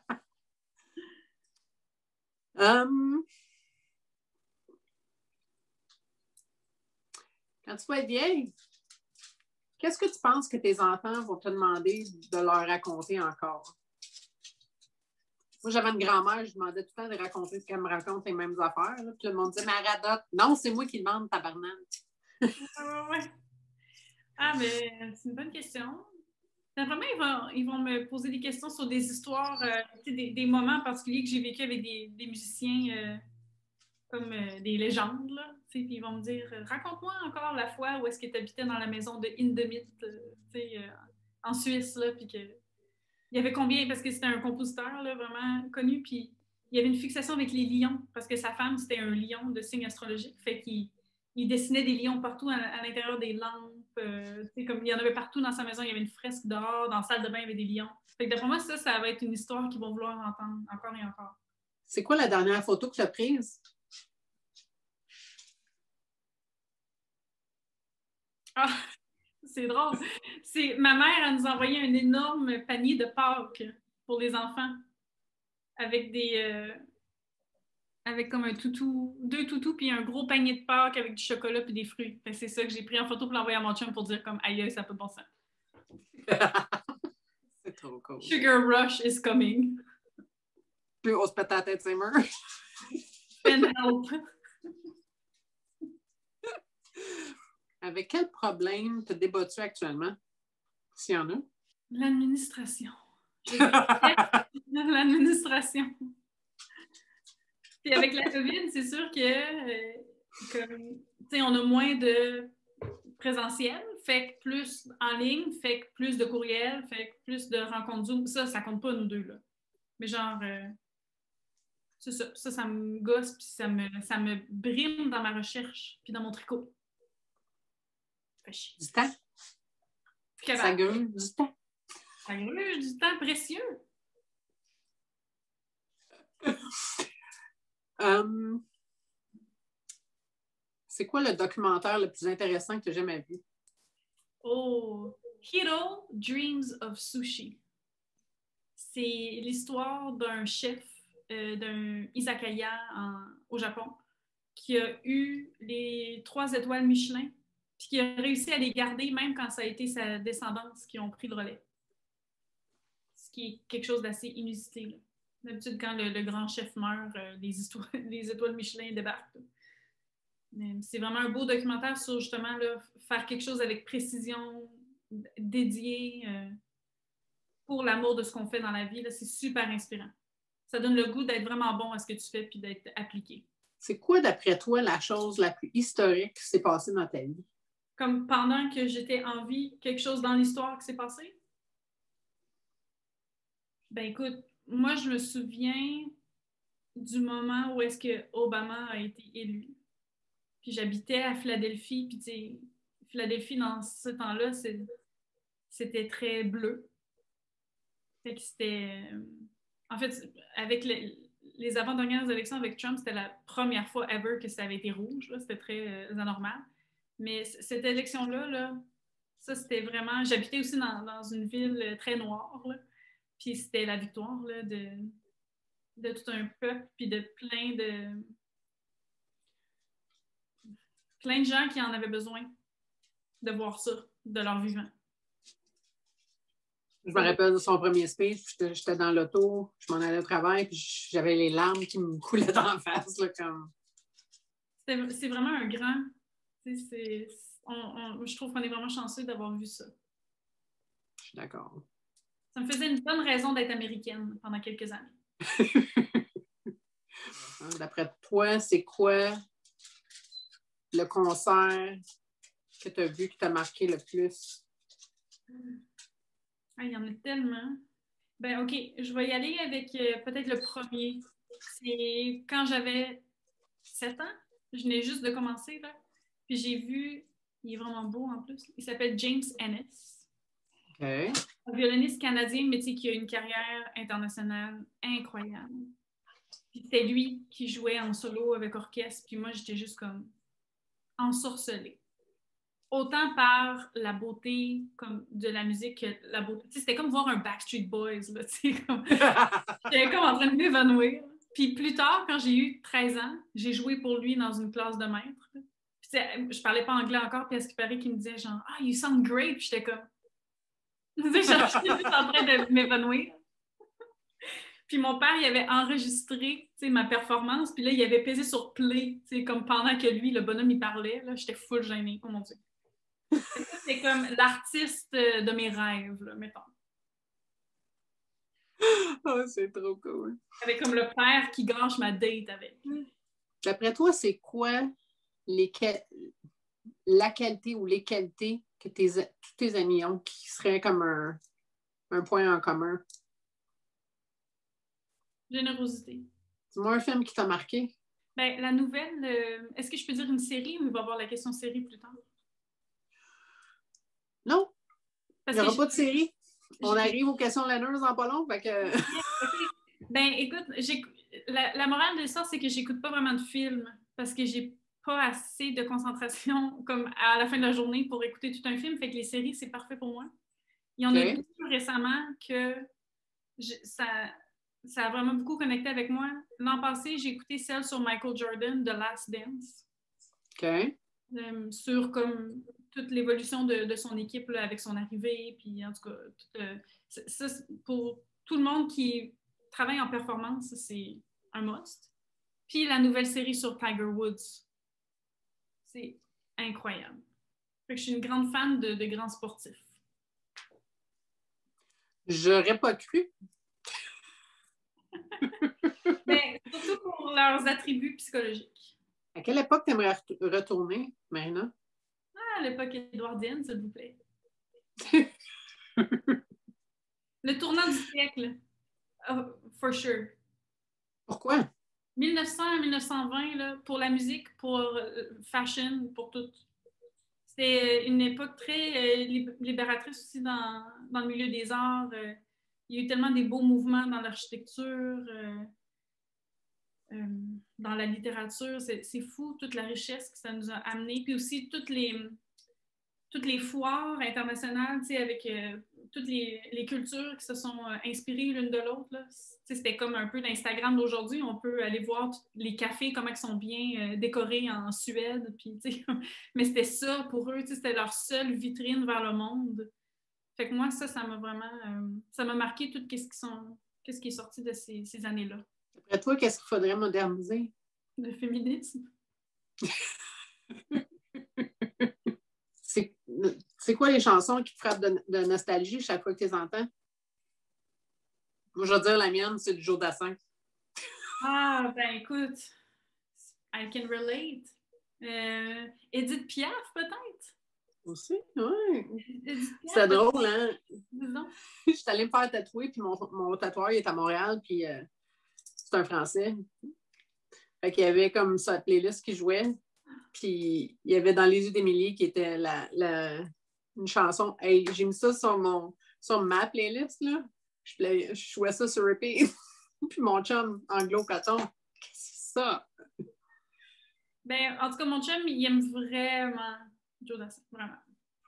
Quand tu vas être vieille, qu'est-ce que tu penses que tes enfants vont te demander de leur raconter encore? Moi, j'avais une grand-mère, je demandais tout le temps de raconter qu'elle me raconte les mêmes affaires. Là. Puis tout le monde disait, mais radote. Non, c'est moi qui demande, tabarnak. Ouais. Ah, mais c'est une bonne question. Vraiment, ils vont me poser des questions sur des histoires, des moments particuliers que j'ai vécu avec des musiciens comme des légendes. Là, puis ils vont me dire raconte-moi encore la fois où est-ce que tu habitais dans la maison de Hindemith en Suisse. Là, puis que, il y avait combien, parce que c'était un compositeur là, vraiment connu, puis il y avait une fixation avec les lions, parce que sa femme, c'était un lion de signe astrologique. Fait qu'il dessinait des lions partout à l'intérieur des lampes. Comme il y en avait partout dans sa maison, il y avait une fresque dehors, dans la salle de bain, il y avait des lions. Fait que d'après moi, ça va être une histoire qu'ils vont vouloir entendre encore et encore. C'est quoi la dernière photo que tu as prise? Ah, c'est drôle. Ma mère, elle nous a envoyé un énorme panier de Pâques pour les enfants avec avec comme un toutou, 2 toutous, puis un gros panier de Pâques avec du chocolat puis des fruits. C'est ça que j'ai pris en photo pour l'envoyer à mon chum pour dire comme aïe, ça n'a pas de bon sens. C'est trop cool. Sugar rush is coming. Puis on se pète la tête, c'est mort. And help. Avec quel problème te débattu actuellement? S'il y en a? L'administration. L'administration. Puis avec la COVID, c'est sûr que on a moins de présentiel, fait que plus en ligne, fait que plus de courriel, fait que plus de rencontres Zoom. Ça compte pas, nous deux, là. Mais genre, c'est ça me gosse, puis ça me brime dans ma recherche, puis dans mon tricot. Fait chier. Du temps? Ça gueule du temps. Ça gueule du temps précieux. C'est quoi le documentaire le plus intéressant que tu as jamais vu? Oh, Hiro Dreams of Sushi. C'est l'histoire d'un chef, d'un izakaya au Japon, qui a eu les 3 étoiles Michelin, puis qui a réussi à les garder même quand ça a été sa descendance qui ont pris le relais. Ce qui est quelque chose d'assez inusité. Là. D'habitude, quand le grand chef meurt, les étoiles Michelin débarquent. Mais c'est vraiment un beau documentaire sur justement là, faire quelque chose avec précision, dédiés pour l'amour de ce qu'on fait dans la vie. Là, c'est super inspirant. Ça donne le goût d'être vraiment bon à ce que tu fais puis d'être appliqué. C'est quoi, d'après toi, la chose la plus historique qui s'est passée dans ta vie? Comme pendant que j'étais en vie, quelque chose dans l'histoire qui s'est passé? Ben écoute, moi, je me souviens du moment où est-ce que Obama a été élu. Puis j'habitais à Philadelphie, puis tu sais, Philadelphie, dans ce temps-là, c'était très bleu. Fait que c'était... En fait, avec les avant-dernières élections avec Trump, c'était la première fois ever que ça avait été rouge. Là. C'était très anormal. Mais cette élection-là, là, ça, c'était vraiment... J'habitais aussi dans une ville très noire, là. Puis c'était la victoire là, de tout un peuple, puis de plein de gens qui en avaient besoin de voir ça, de leur vivant. Je me rappelle de son premier speech, j'étais dans l'auto, je m'en allais au travail, puis j'avais les larmes qui me coulaient dans la face. Là, comme... C'est vraiment un grand... je trouve qu'on est vraiment chanceux d'avoir vu ça. Je suis d'accord. Ça me faisait une bonne raison d'être américaine pendant quelques années. D'après toi, c'est quoi le concert que tu as vu qui t'a marqué le plus? Ah, il y en a tellement. Ben, OK, je vais y aller avec peut-être le premier. C'est quand j'avais 7 ans. Je venais juste de commencer, là. Puis j'ai vu, il est vraiment beau en plus. Il s'appelle James Ennis. OK. Un violoniste canadien, mais tu sais, qui a une carrière internationale incroyable. Puis c'était lui qui jouait en solo avec orchestre. Puis moi, j'étais juste comme ensorcelée. Autant par la beauté comme de la musique que la beauté. C'était comme voir un Backstreet Boys. Là, comme... J'étais comme en train de m'évanouir. Puis plus tard, quand j'ai eu 13 ans, j'ai joué pour lui dans une classe de maître. Puis, je parlais pas anglais encore, puis à ce qu'il paraît qu'il me disait genre « Ah, you sound great! » Puis j'étais comme... J'étais juste en train de m'évanouir. Puis mon père, il avait enregistré ma performance, puis là, il avait pesé sur play, comme pendant que lui, le bonhomme, il parlait. Là, j'étais full gênée. Oh mon Dieu. C'est comme l'artiste de mes rêves, là, mettons. Oh, c'est trop cool. Avec comme le père qui gâche ma date avec. D'après toi, c'est quoi la qualité ou les qualités que tous tes amis ont qui seraient comme un point en commun? Générosité. Dis-moi un film qui t'a marqué. Ben, la nouvelle, est-ce que je peux dire une série ou il va y avoir la question série plus tard? Non, Parce il n'y aura pas de série. On arrive aux questions laineuses en pas long. Fait que... Ben, écoute, la morale de l'histoire, c'est que j'écoute pas vraiment de films parce que j'ai pas assez de concentration comme à la fin de la journée pour écouter tout un film. Fait que les séries, c'est parfait pour moi. Il y en a eu plus récemment que ça a vraiment beaucoup connecté avec moi. L'an passé, j'ai écouté celle sur Michael Jordan, The Last Dance. OK. Sur comme toute l'évolution de son équipe là, avec son arrivée, puis en tout cas, ça, pour tout le monde qui travaille en performance, c'est un must. Puis la nouvelle série sur Tiger Woods, c'est incroyable. Fait que je suis une grande fan de grands sportifs. J'aurais pas cru. Mais surtout pour leurs attributs psychologiques. À quelle époque tu aimerais retourner, Marina? À l'époque édouardienne, s'il vous plaît. Le tournant du siècle, for sure. Pourquoi? 1900 à 1920, là, pour la musique, pour fashion, pour tout. C'était une époque très libératrice aussi dans le milieu des arts. Il y a eu tellement des beaux mouvements dans l'architecture, dans la littérature. C'est fou, toute la richesse que ça nous a amené. Puis aussi, toutes les foires internationales, avec toutes les cultures qui se sont inspirées l'une de l'autre. C'était comme un peu l'Instagram d'aujourd'hui. On peut aller voir les cafés, comment ils sont bien décorés en Suède. Puis, mais c'était ça pour eux. C'était leur seule vitrine vers le monde. Fait que moi, ça m'a vraiment... ça m'a marqué tout ce qui est sorti de ces années-là. Après toi, qu'est-ce qu'il faudrait moderniser? Le féminisme. c'est quoi les chansons qui te frappent de nostalgie chaque fois que tu les entends? Moi, je vais dire la mienne, c'est du Joe Dassin. Ah, ben écoute, I can relate. Edith Piaf, peut-être? Aussi, oui. Edith Piaf, C'est drôle, hein? disons. Je suis allée me faire tatouer, puis mon tatoueur, il est à Montréal, puis c'est un Français. Fait qu'il y avait comme sa playlist qui jouait, puis il y avait Dans les yeux d'Émilie qui était une chanson. Hey, j'ai mis ça sur ma playlist, là. Je jouais ça sur repeat. Puis mon chum, anglo-coton, qu'est-ce que c'est ça? Ben, en tout cas, mon chum, il aime vraiment Joe Dassin, vraiment.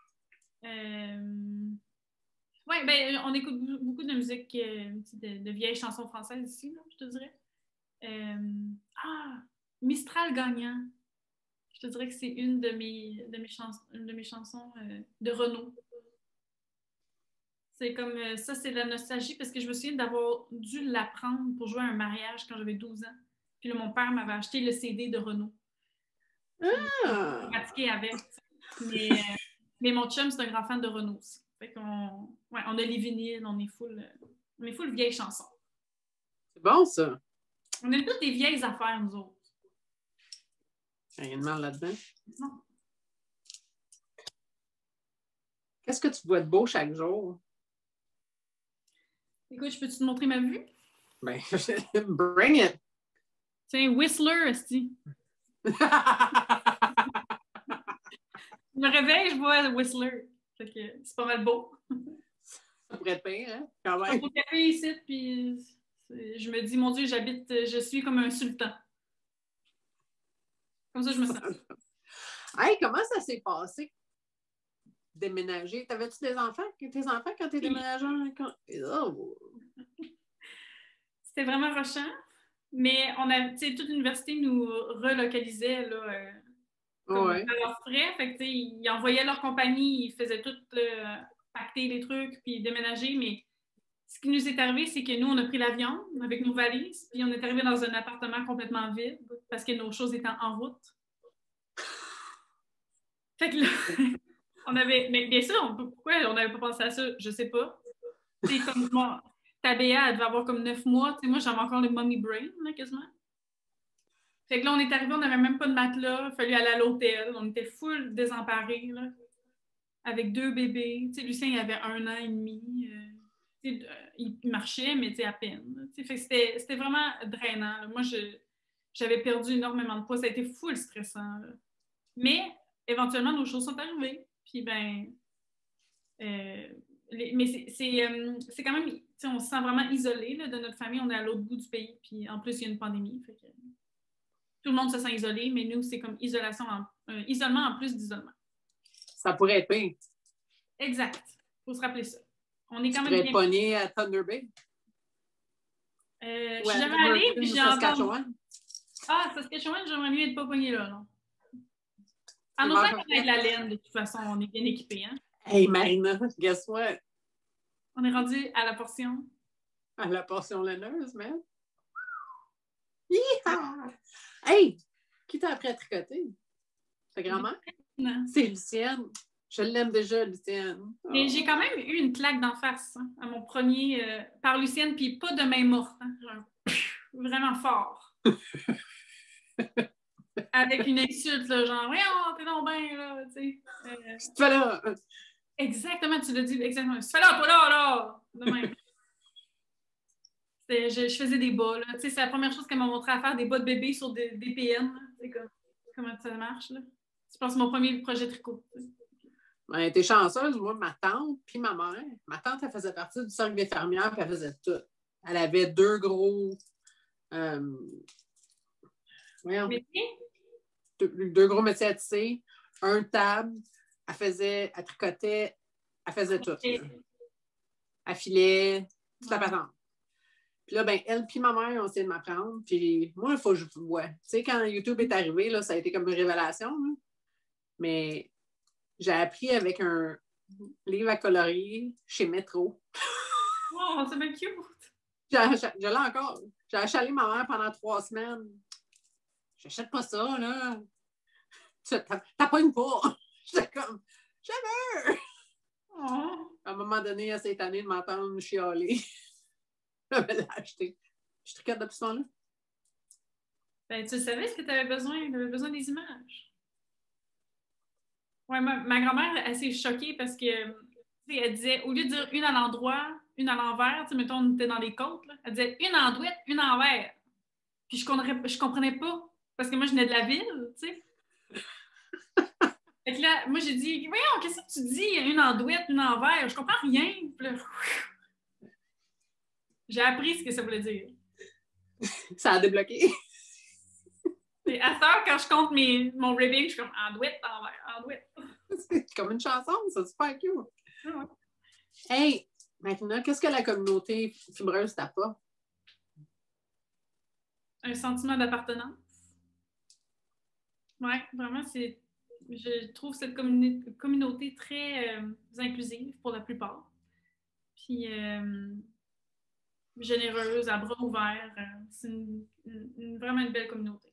Oui, ben, on écoute beaucoup de musique, de vieilles chansons françaises ici, là, je te dirais. Mistral gagnant. Je te dirais que c'est une de mes chansons de Renaud. C'est comme ça, c'est de la nostalgie parce que je me souviens d'avoir dû l'apprendre pour jouer à un mariage quand j'avais 12 ans. Puis là, mon père m'avait acheté le CD de Renaud. Ah! Pratiqué avec. Mais mon chum, c'est un grand fan de Renaud aussi. Fait qu'on on a les vinyles, on est full vieilles chansons. C'est bon, ça. On aime toutes des vieilles affaires, nous autres. Rien de mal là-dedans. Non. Qu'est-ce que tu vois de beau chaque jour? Écoute, je peux-tu te montrer ma vue? Ben, bring it! C'est un Whistler, esti. Je me réveille, je vois Whistler. Fait que c'est pas mal beau. Ça pourrait être pire, hein? Quand Je même. suis au café ici, puis je me dis, mon Dieu, je suis comme un sultan. Comme ça, je me sens. Hey, comment ça s'est passé? Déménager. T'avais-tu des enfants? Tes enfants quand t'es déménagé? Oh. C'était vraiment rushant. Mais toute l'université nous relocalisait là, comme à leurs frais. Fait que, ils envoyaient leur compagnie, ils faisaient tout pacter les trucs, puis déménager. Mais ce qui nous est arrivé, c'est que nous, on a pris l'avion avec nos valises, puis on est arrivé dans un appartement complètement vide parce que nos choses étaient en route. Fait que là, on avait. Mais bien sûr, pourquoi on n'avait pas pensé à ça? Je sais pas. C'est comme moi. Ta Béa, elle devait avoir comme 9 mois. T'sais, moi, j'avais encore le mommy brain, là, quasiment. Fait que là, on est arrivé, on n'avait même pas de matelas. Il a fallu aller à l'hôtel. On était full désemparés, là, avec 2 bébés. T'sais, Lucien, il avait 1 an et demi. Il marchait, mais à peine. Fait que c'était vraiment drainant. Là. Moi, j'avais perdu énormément de poids. Ça a été full stressant. Là. Mais, éventuellement, nos choses sont arrivées. Puis, ben... mais c'est quand même... On se sent vraiment isolé là, de notre famille. On est à l'autre bout du pays. Puis, en plus, il y a une pandémie. Fait que, tout le monde se sent isolé, mais nous, c'est comme isolement en plus d'isolement. Ça pourrait être pire. Exact. Il faut se rappeler ça. On est quand même. Tu pourrais être pogné à Thunder Bay? Je suis jamais allée, puis j'ai entendu... Saskatchewan, j'aimerais mieux être pas pogné là, non? En autant qu'on ait de la laine, de toute façon, on est bien équipés, hein? Hey, Marina, guess what? On est rendu à la portion. À la portion laineuse, man. Yeah! Hey! Qui t'a appris à tricoter? Ta grand-mère? C'est Lucienne. Je l'aime déjà, Lucienne. Oh. Mais j'ai quand même eu une claque d'en face hein, à mon premier par Lucienne, puis pas de main morte. Hein, vraiment fort. Avec une insulte, là, genre, voyons, t'es donc bien, là, tu sais. Tu fais là! Exactement, tu l'as dit, exactement. Tu fais là, toi, là! De même. Je faisais des bas, là. Tu sais, c'est la première chose qu'elle m'a montré à faire, des bas de bébé sur des PN. C'est comment ça marche, là. Je pense que c'est mon premier projet tricot. Ben, t'es chanceuse, moi, ma tante puis ma mère. Ma tante, elle faisait partie du cercle des fermières, puis elle faisait tout. Elle avait 2 gros... métiers? 2 gros métiers à tisser, 1 table. Elle tricotait, elle faisait tout. Là. Elle filait, toute la patente. Puis là, ben, elle puis ma mère ont essayé de m'apprendre. Puis moi, il faut que je vois. Tu sais, quand YouTube est arrivé, là, ça a été comme une révélation. Là. Mais j'ai appris avec un livre à colorier chez Metro. Oh, c'est bien cute! Je l'ai encore. J'ai achalé ma mère pendant 3 semaines. J'achète pas ça, là. T'appognes pas. J'étais comme, Je veux! Oh. À un moment donné, elle s'est tannée de m'entendre chialer. Elle me l'a acheté. Je tricote depuis ce temps-là. Ben, tu savais ce que tu avais besoin? Tu avais besoin des images. Ouais, ma grand-mère, elle s'est choquée parce que, tu sais, elle disait, au lieu de dire une à l'endroit, une à l'envers, tu sais, mettons, on était dans les côtes, là, elle disait une en droite, une en envers. Puis je comprenais pas, parce que moi, je venais de la ville, tu sais. Fait que là, moi, j'ai dit, voyons, qu'est-ce que tu dis? Une en droite, une en envers. Je comprends rien. Puis là, j'ai appris ce que ça voulait dire. Ça a débloqué. Et à cette heure, quand je compte mon ribbing, je suis comme en douette, en douette. C'est comme une chanson, ça, c'est super cute. Ah ouais. Hey, maintenant, qu'est-ce que la communauté fibreuse t'apporte? Un sentiment d'appartenance. Oui, vraiment, je trouve cette communauté très inclusive pour la plupart. Puis généreuse, à bras ouverts. C'est vraiment une belle communauté.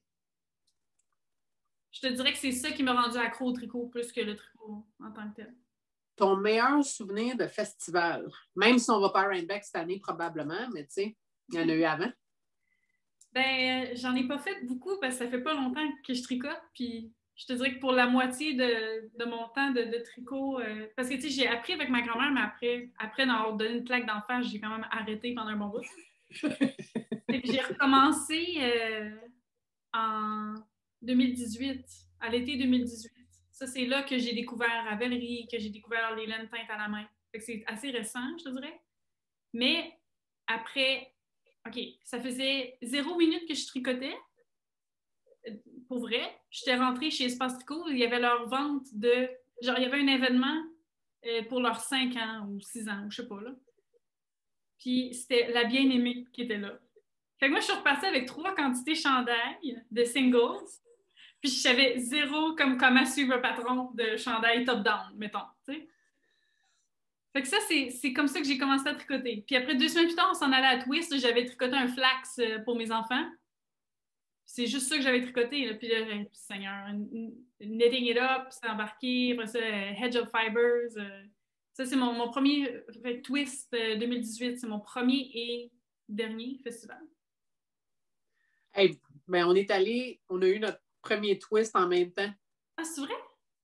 Je te dirais que c'est ça qui m'a rendu accro au tricot plus que le tricot en tant que tel. Ton meilleur souvenir de festival? Même si on va pas à Rhinebeck cette année, probablement, mais tu sais, il y en a eu avant. Ben, j'en ai pas fait beaucoup parce que ça fait pas longtemps que je tricote. Puis je te dirais que pour la moitié de mon temps de tricot, parce que tu sais, j'ai appris avec ma grand-mère, mais après d'avoir donné une claque d'en face, j'ai quand même arrêté pendant un bon bout. Et puis j'ai recommencé en 2018, à l'été 2018. Ça, c'est là que j'ai découvert Ravelry, que j'ai découvert les laines teintes à la main. Fait que c'est assez récent, je te dirais. Mais après, OK, ça faisait 0 minute que je tricotais. Pour vrai, j'étais rentrée chez Espace Tricot, il y avait leur vente de... Genre, il y avait un événement pour leurs 5 ans ou 6 ans, ou je sais pas, là. Puis c'était la bien-aimée qui était là. Fait que moi, je suis repartie avec 3 quantités chandail de singles. Puis je savais zéro comment suivre un patron de chandail top-down, mettons, tu sais. Fait que ça, c'est comme ça que j'ai commencé à tricoter. Puis après, 2 semaines plus tard, on s'en allait à Twist. J'avais tricoté un flax pour mes enfants. C'est juste ça que j'avais tricoté. Là. Puis là, Seigneur, knitting it up, c'est embarqué. Après ça, Hedge of Fibers. Ça, c'est mon premier Twist 2018. C'est mon premier et dernier festival. Hey, ben on est allé, on a eu notre premier Twist en même temps. Ah, c'est vrai?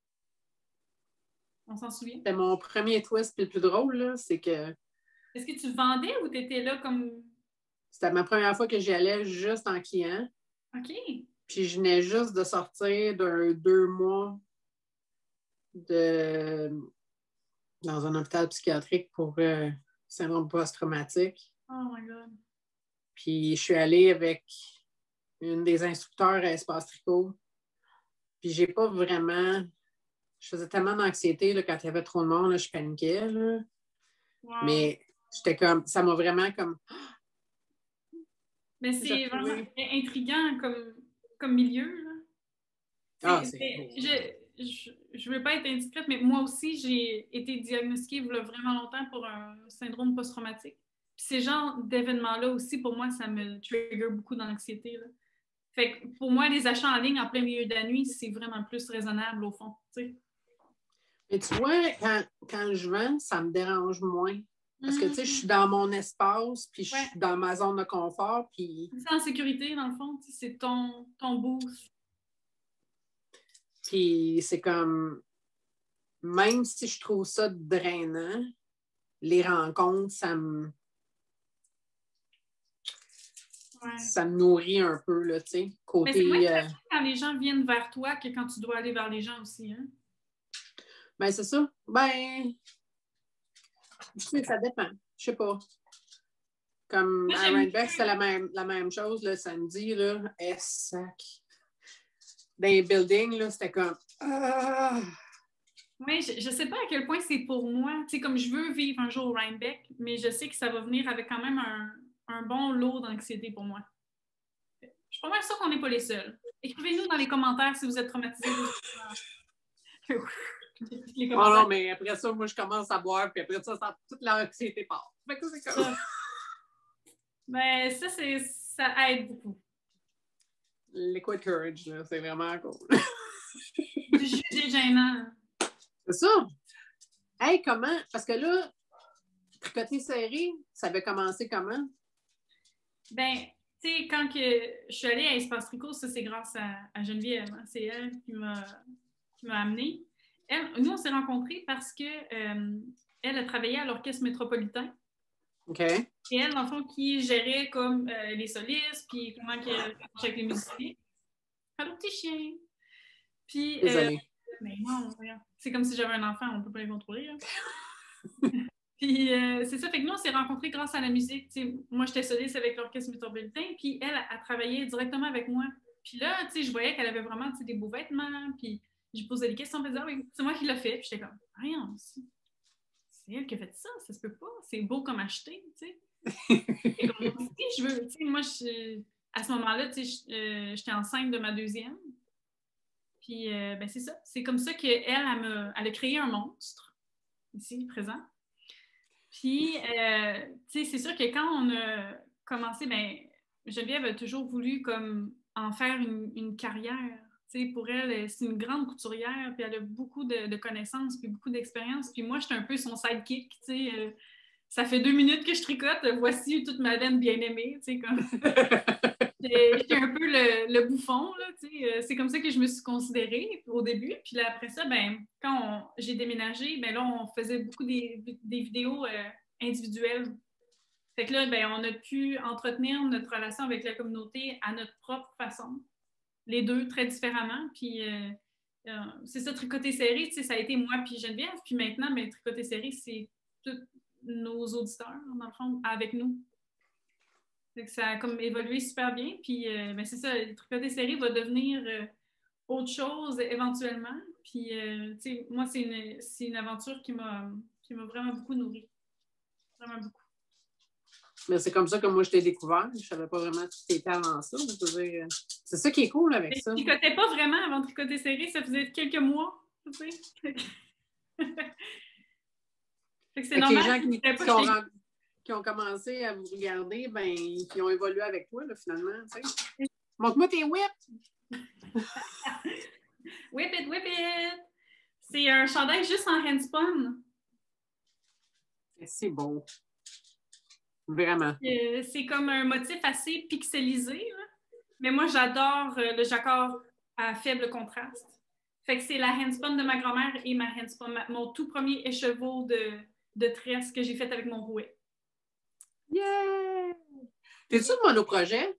On s'en souvient? C'était mon premier Twist, puis le plus drôle, là, c'est que... Est-ce que tu vendais ou tu étais là comme... C'était ma première fois que j'y allais juste en client. OK. Puis je venais juste de sortir d'un 2 mois dans un hôpital psychiatrique pour syndrome post-traumatique. Oh my God. Puis je suis allée avec une des instructeurs à Espace Tricot. Puis j'ai pas vraiment... Je faisais tellement d'anxiété là, quand il y avait trop de monde, là, je paniquais. Là. Wow. Mais j'étais comme... Ça m'a vraiment comme... Mais c'est vraiment intriguant comme milieu. Là. Ah, c'est... Je veux pas être indiscrète, mais moi aussi, j'ai été diagnostiquée il y a vraiment longtemps pour un syndrome post-traumatique. Puis ces genres d'événements-là aussi, pour moi, ça me trigger beaucoup dans l'anxiété. Là. Fait que pour moi, les achats en ligne en plein milieu de la nuit, c'est vraiment plus raisonnable au fond. T'sais. Mais tu vois, quand je vends, ça me dérange moins. Parce que, tu sais, je suis dans mon espace, puis je suis dans ma zone de confort, puis... C'est en sécurité, dans le fond. C'est ton boost. Puis c'est comme... Même si je trouve ça drainant, les rencontres, ça me nourrit un peu, là, tu sais. Côté... Mais c'est moins quand les gens viennent vers toi que quand tu dois aller vers les gens aussi, hein? Ben, c'est ça. Ben... Tu sais, ça dépend. Je sais pas. Comme à Rhinebeck, c'est la même chose le samedi, là. Sac. Dans les buildings, là, c'était comme... Oui, je sais pas à quel point c'est pour moi. Tu sais, comme je veux vivre un jour au Rhinebeck, mais je sais que ça va venir avec quand même un bon lot d'anxiété pour moi. Je suis pas mal sûre qu'on n'est pas les seuls. Écrivez-nous dans les commentaires si vous êtes traumatisés. Oh non, mais après ça, moi, je commence à boire, puis après ça, toute l'anxiété part. Fait que c'est comme... Mais ça aide beaucoup. Liquid courage, là, c'est vraiment cool. Du jus gênant. C'est ça. Hey, comment? Parce que là, tricoter serré, ça avait commencé comment? Ben, tu sais, quand que je suis allée à Espace Tricot, ça, c'est grâce à Geneviève. Hein. C'est elle qui m'a amenée. Nous, on s'est rencontrés parce que elle a travaillé à l'Orchestre métropolitain. OK. Et elle, dans le fond, qui gérait comme les solistes, puis comment qu'elle marchait avec les musiciens. Allô, petit chien! Puis, Désolée. mais non, regarde. C'est comme si j'avais un enfant, on ne peut pas les contrôler. Hein. Puis, c'est ça, fait que nous, on s'est rencontrés grâce à la musique. T'sais, moi, j'étais soliste avec l'Orchestre métropolitain, puis elle a travaillé directement avec moi. Puis là, je voyais qu'elle avait vraiment des beaux vêtements, puis je posais des questions, elle me disait, ah, oui, c'est moi qui l'ai fait. Puis j'étais comme, rien, c'est elle qui a fait ça, ça se peut pas, c'est beau comme acheter, tu sais. Et comme, je veux, tu sais, moi, à ce moment-là, tu sais, j'étais enceinte de ma deuxième. Puis, ben, c'est ça. C'est comme ça qu'elle, elle a créé un monstre, ici, présent. Puis, tu sais, c'est sûr que quand on a commencé, ben, Geneviève a toujours voulu comme en faire une carrière. Tu sais, pour elle, c'est une grande couturière, puis elle a beaucoup de connaissances, puis beaucoup d'expérience. Puis moi, j'étais un peu son sidekick, tu sais. Ça fait 2 minutes que je tricote, voici toute ma laine bien aimée, tu sais, comme... J'étais un peu le bouffon, là, tu sais. C'est comme ça que je me suis considérée au début. Puis là, après ça, ben, quand j'ai déménagé, ben là, on faisait beaucoup des vidéos individuelles. Fait que là, ben, on a pu entretenir notre relation avec la communauté à notre propre façon. Les deux, très différemment. Puis c'est ça, Tricoter serré, tu sais, ça a été moi puis Geneviève. Puis maintenant, ben, Tricoter serré, c'est tous nos auditeurs, dans le fond, avec nous. Donc, ça a comme évolué super bien. Puis, ben, c'est ça, le Tricoter serré va devenir autre chose éventuellement. Puis, tu sais, moi, c'est une aventure qui m'a vraiment beaucoup nourrie. Vraiment beaucoup. Mais c'est comme ça que moi, je t'ai découvert. Je ne savais pas vraiment tous tes talents ça. C'est ça qui est cool avec ça. Je ne tricotais pas vraiment avant de Tricoter serré. Ça faisait quelques mois, tu sais. Fait que c'est normal. Les gens qui ont commencé à vous regarder, ben, qui ont évolué avec toi, là, finalement. Tu sais. Montre-moi tes whips! Whip it, whip it! C'est un chandail juste en handspun. C'est beau. Vraiment. C'est comme un motif assez pixelisé, là. Mais moi, j'adore le jacquard à faible contraste. Fait que c'est la handspun de ma grand-mère et ma handspun, mon tout premier écheveau de tresse que j'ai fait avec mon rouet. Yeah! T'es-tu de monoprojet?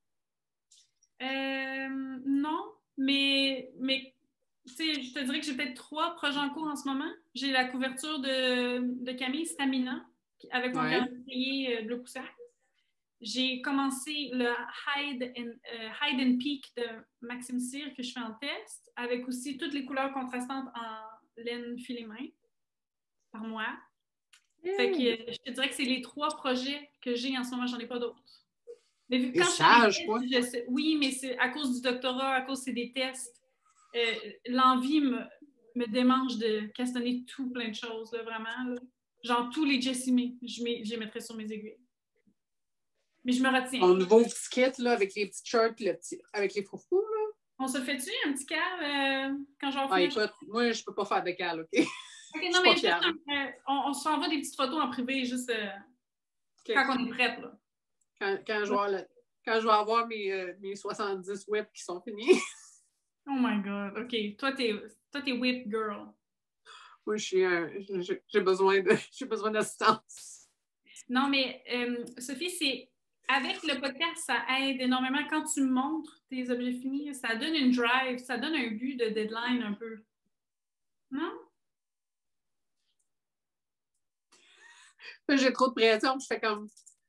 Non, mais tu sais, je te dirais que j'ai peut-être 3 projets en cours en ce moment. J'ai la couverture de Camille Stamina avec mon calendrier bleu poussin. J'ai commencé le Hide and Peak de Maxime Cyr que je fais en test, avec aussi toutes les couleurs contrastantes en laine filet main par moi. Fait que je te dirais que c'est les 3 projets que j'ai en ce moment, j'en ai pas d'autres. Mais quand je sais, oui, mais c'est à cause du doctorat, à cause c'est des tests. L'envie me démange de castonner tout plein de choses, là, vraiment. Là. Genre tous les Jessimé, je les mettrais sur mes aiguilles. Mais je me retiens. Mon nouveau petit kit là, avec les petits shirts et avec les froufrous. Là. On se fait-tu un petit cal quand j'en fais? Écoute, moi, je peux pas faire de cal, OK? OK, non, mais juste, on s'envoie des petites photos en privé, juste quand on est prête. Là. Quand je vais avoir mes 70 whips qui sont finis. Oh my God, OK. Toi, t'es whip girl. Moi, j'ai besoin d'assistance. Non, mais Sophie, c'est avec le podcast, ça aide énormément. Quand tu montres tes objets finis, ça donne une drive, ça donne un but de deadline un peu. Non? J'ai trop de pression, je fais comme...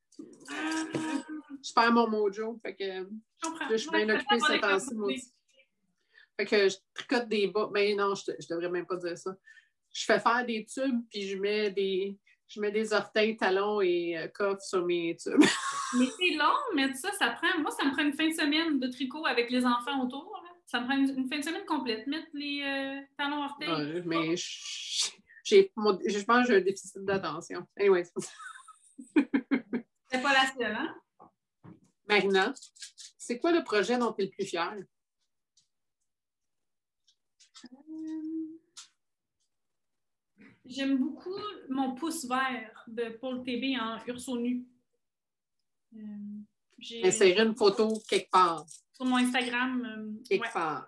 Je perds mon mojo, fait que... Je suis bien occupée cette temps-ci, moi aussi. Fait que je tricote des bas. Mais non, je devrais même pas dire ça. Je fais faire des tubes, puis je mets des orteils, talons et coffres sur mes tubes. Mais c'est long, mais ça prend... Moi, ça me prend une fin de semaine de tricot avec les enfants autour. Là. Ça me prend une fin de semaine complète. Mettre les talons orteils. Ouais, mais je pense que j'ai un déficit d'attention. Anyway. C'est pas la seule, hein? Marina, c'est quoi le projet dont tu es le plus fier? J'aime beaucoup mon pouce vert de Paul TB en Urso nu. J'ai Insérer une photo quelque part. sur mon Instagram. Quelque Ouais. part.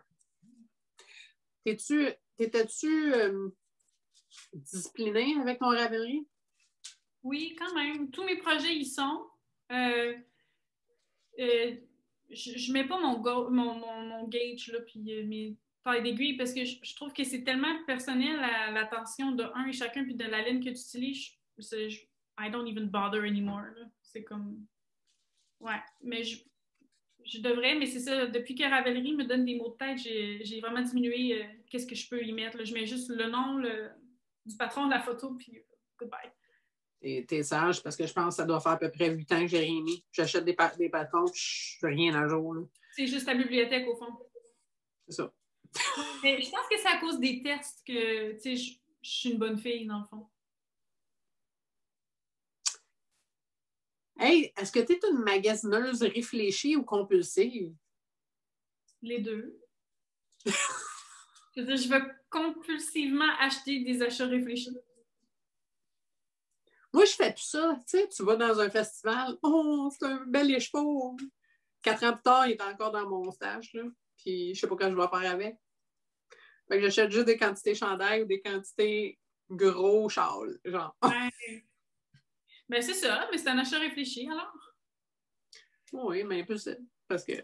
T'étais-tu discipliné avec ton Ravelry? Oui, quand même. Tous mes projets y sont. Je mets pas mon gauge, là, puis mes tailles d'aiguille, parce que je trouve que c'est tellement personnel à l'attention de un et chacun, puis de la laine que tu utilises. I don't even bother anymore. C'est comme... Ouais, mais je devrais, mais c'est ça. Depuis que Ravelry me donne des mots de tête, j'ai vraiment diminué qu'est-ce que je peux y mettre. Là. Je mets juste le nom du patron de la photo, puis goodbye. T'es sage, parce que je pense que ça doit faire à peu près 8 ans que j'ai rien mis. J'achète des patrons, puis je fais rien à jour. Là. C'est juste la bibliothèque, au fond. C'est ça. Mais je pense que c'est à cause des tests que, tu sais, je suis une bonne fille, dans le fond. Hey, est-ce que tu es une magasineuse réfléchie ou compulsive? Les deux. Je veux dire, je veux compulsivement acheter des achats réfléchis. Moi, je fais tout ça. Tu sais, tu vas dans un festival, oh, c'est un bel écheveau. 4 ans plus tard, il est encore dans mon stage, là. Puis je sais pas quand je vais faire avec. Fait que j'achète juste des quantités chandail ou des quantités gros châles, genre. Ouais. Ben, c'est ça, mais c'est un achat réfléchi, alors. Oui, mais un peu ça. Parce que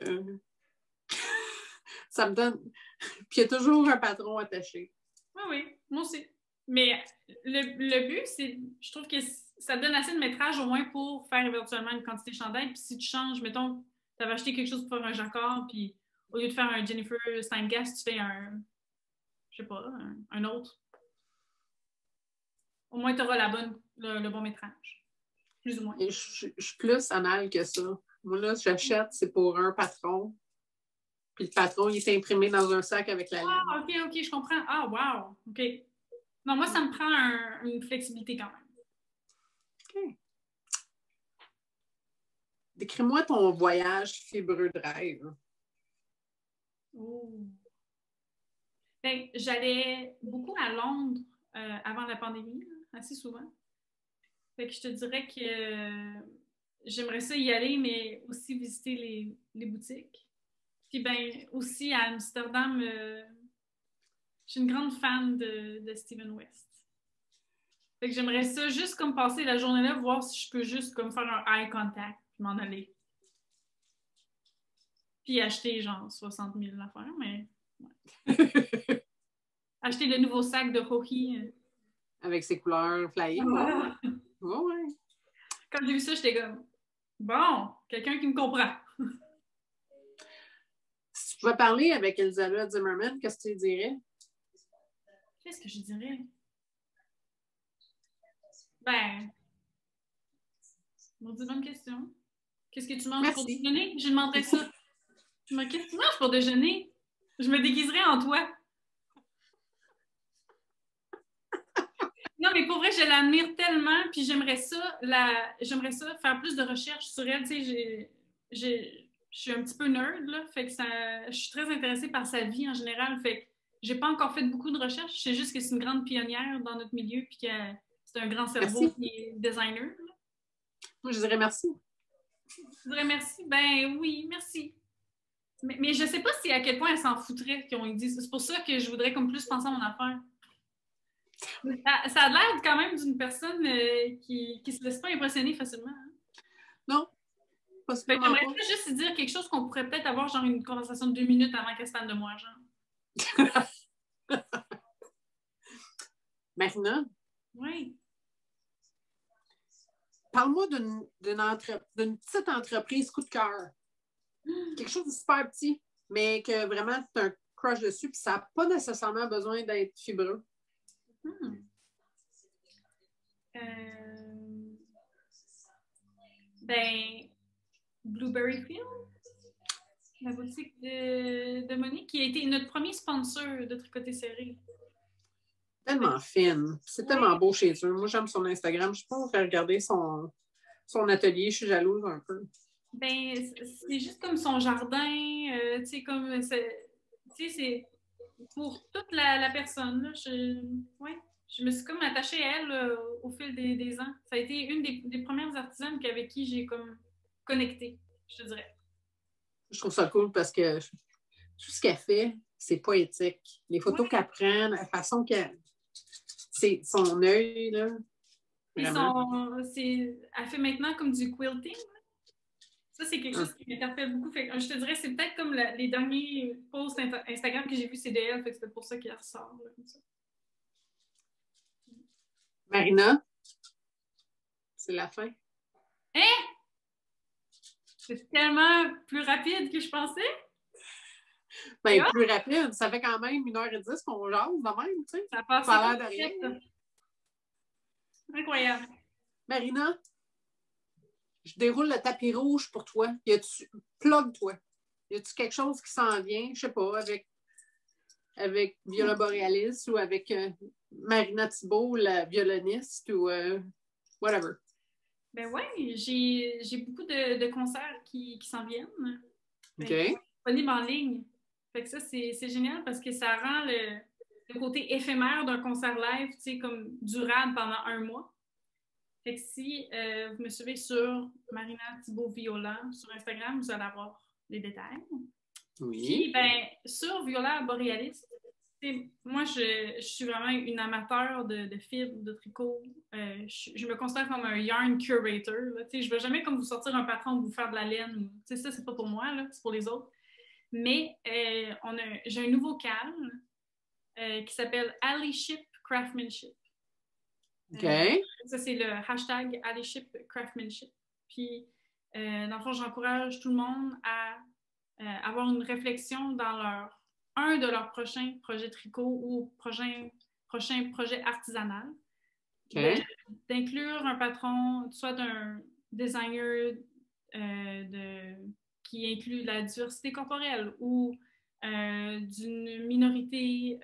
ça me donne. Puis il y a toujours un patron attaché. Oui, oui, moi aussi. Mais le but, c'est, je trouve que ça donne assez de métrage au moins pour faire éventuellement une quantité de chandail. Puis si tu changes, mettons, tu avais acheté quelque chose pour faire un jacquard, puis au lieu de faire un Jennifer Steingast, tu fais je sais pas, un autre. Au moins, tu auras le bon métrage. Plus ou moins. Et je suis plus anal que ça. Moi, là, j'achète, c'est pour un patron. Puis le patron, il est imprimé dans un sac avec la laine. Ah, OK, je comprends. Ah, wow. OK. Non, moi, ça me prend une flexibilité quand même. OK. Décris-moi ton voyage fibreux de rêve. Oh. Ben, j'allais beaucoup à Londres avant la pandémie, là, assez souvent. Fait que je te dirais que j'aimerais ça y aller, mais aussi visiter les boutiques. Puis ben aussi à Amsterdam, je suis une grande fan de Steven West. Fait que j'aimerais ça juste comme passer la journée là, voir si je peux juste comme faire un eye contact, puis m'en aller. Puis acheter genre 60 000 affaires, mais ouais. Acheter le nouveau sac de Hohi. Avec ses couleurs flyées. Voilà. Ouais. Quand j'ai vu ça, j'étais comme bon, quelqu'un qui me comprend. Si tu pouvais parler avec Elisabeth Zimmerman, qu'est-ce que tu dirais? Qu'est-ce que je dirais? Ben, on dit bonne question. Qu'est-ce que tu manges pour déjeuner? Je demanderais ça. Qu'est-ce que tu manges pour déjeuner? Je me déguiserais en toi. Non, mais pour vrai, je l'admire tellement, puis j'aimerais ça faire plus de recherches sur elle. Tu sais, je suis un petit peu nerd, là, fait que je suis très intéressée par sa vie en général, fait que j'ai pas encore fait beaucoup de recherches, je sais juste que c'est une grande pionnière dans notre milieu, puis que c'est un grand cerveau qui est designer. Là. Moi, je dirais merci. Je dirais merci. Ben oui, merci. Mais je sais pas si à quel point elle s'en foutrait qu'on lui dise. C'est pour ça que je voudrais comme plus penser à mon affaire. Ça a l'air quand même d'une personne qui se laisse pas impressionner facilement. Hein? Non. J'aimerais juste dire quelque chose qu'on pourrait peut-être avoir genre une conversation de 2 minutes avant qu'elle se fanne de moi, genre. Marina? Oui. Parle-moi d'une petite entreprise coup de cœur. Quelque chose de super petit, mais que vraiment tu as un crush dessus, puis ça n'a pas nécessairement besoin d'être fibreux. Ben, Blueberry Field, la boutique de Monique, qui a été notre premier sponsor de Tricoter Serré. Tellement fine. C'est tellement beau chez eux. Moi, j'aime son Instagram. Je pense faire regarder son atelier. Je suis jalouse un peu. Ben, c'est juste comme son jardin. Tu sais, comme... Tu sais, c'est pour toute la personne. Là, je me suis comme attachée à elle au fil des ans. Ça a été une des premières artisanes avec qui j'ai comme connecté, je te dirais. Je trouve ça cool parce que tout ce qu'elle fait, c'est poétique. Les photos qu'elle prend, la façon qu'elle... C'est son œil, là. Puis elle fait maintenant comme du quilting. Ça, c'est quelque chose qui m'interpelle beaucoup. Fait que, je te dirais, c'est peut-être comme les derniers posts Instagram que j'ai vus, c'est de elle. Fait que c'est pour ça qu'elle ressort. Là, comme ça. Marina, c'est la fin. Hein? C'est tellement plus rapide que je pensais. Ben, plus rapide. Ça fait quand même 1h10 qu'on jase de même, tu sais. Ça passe. Ça a l'air de rien. Incroyable. Marina, je déroule le tapis rouge pour toi. Plug-toi. Y a-tu quelque chose qui s'en vient, je sais pas, avec Viola Borealis ou avec Marina Thibault, la violoniste, ou whatever? Ben oui, j'ai beaucoup de concerts qui s'en viennent. OK. Disponibles en ligne. Fait que ça, c'est génial parce que ça rend le côté éphémère d'un concert live, tu sais, comme durable pendant 1 mois. Fait que si vous me suivez sur Marina Thibault Viola sur Instagram, vous allez avoir les détails. Oui. Puis, ben, sur Viola Borealis, moi, je suis vraiment une amateur de fibres, de tricot. Je me considère comme un yarn curator. Là. Je ne vais jamais comme vous sortir un patron ou vous faire de la laine. Ça, c'est pas pour moi, là, c'est pour les autres. Mais j'ai un nouveau calme qui s'appelle Allyship Craftsmanship. OK. Ça, c'est le hashtag Allyship Craftsmanship. Puis, dans le fond, j'encourage tout le monde à avoir une réflexion dans un de leurs prochains projets tricot ou prochain projet artisanal. Okay. D'inclure un patron, soit d'un designer qui inclut la diversité corporelle ou d'une minorité,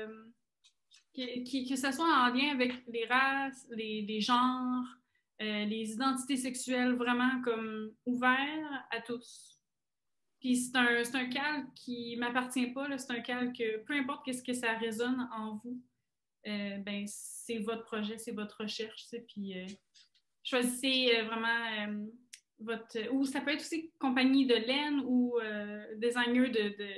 que ce soit en lien avec les races, les genres, les identités sexuelles, vraiment comme ouvert à tous. Puis c'est un calque qui ne m'appartient pas, c'est un calque que peu importe qu'est-ce que ça résonne en vous, ben, c'est votre projet, c'est votre recherche, puis choisissez vraiment votre... Ou ça peut être aussi compagnie de laine ou designer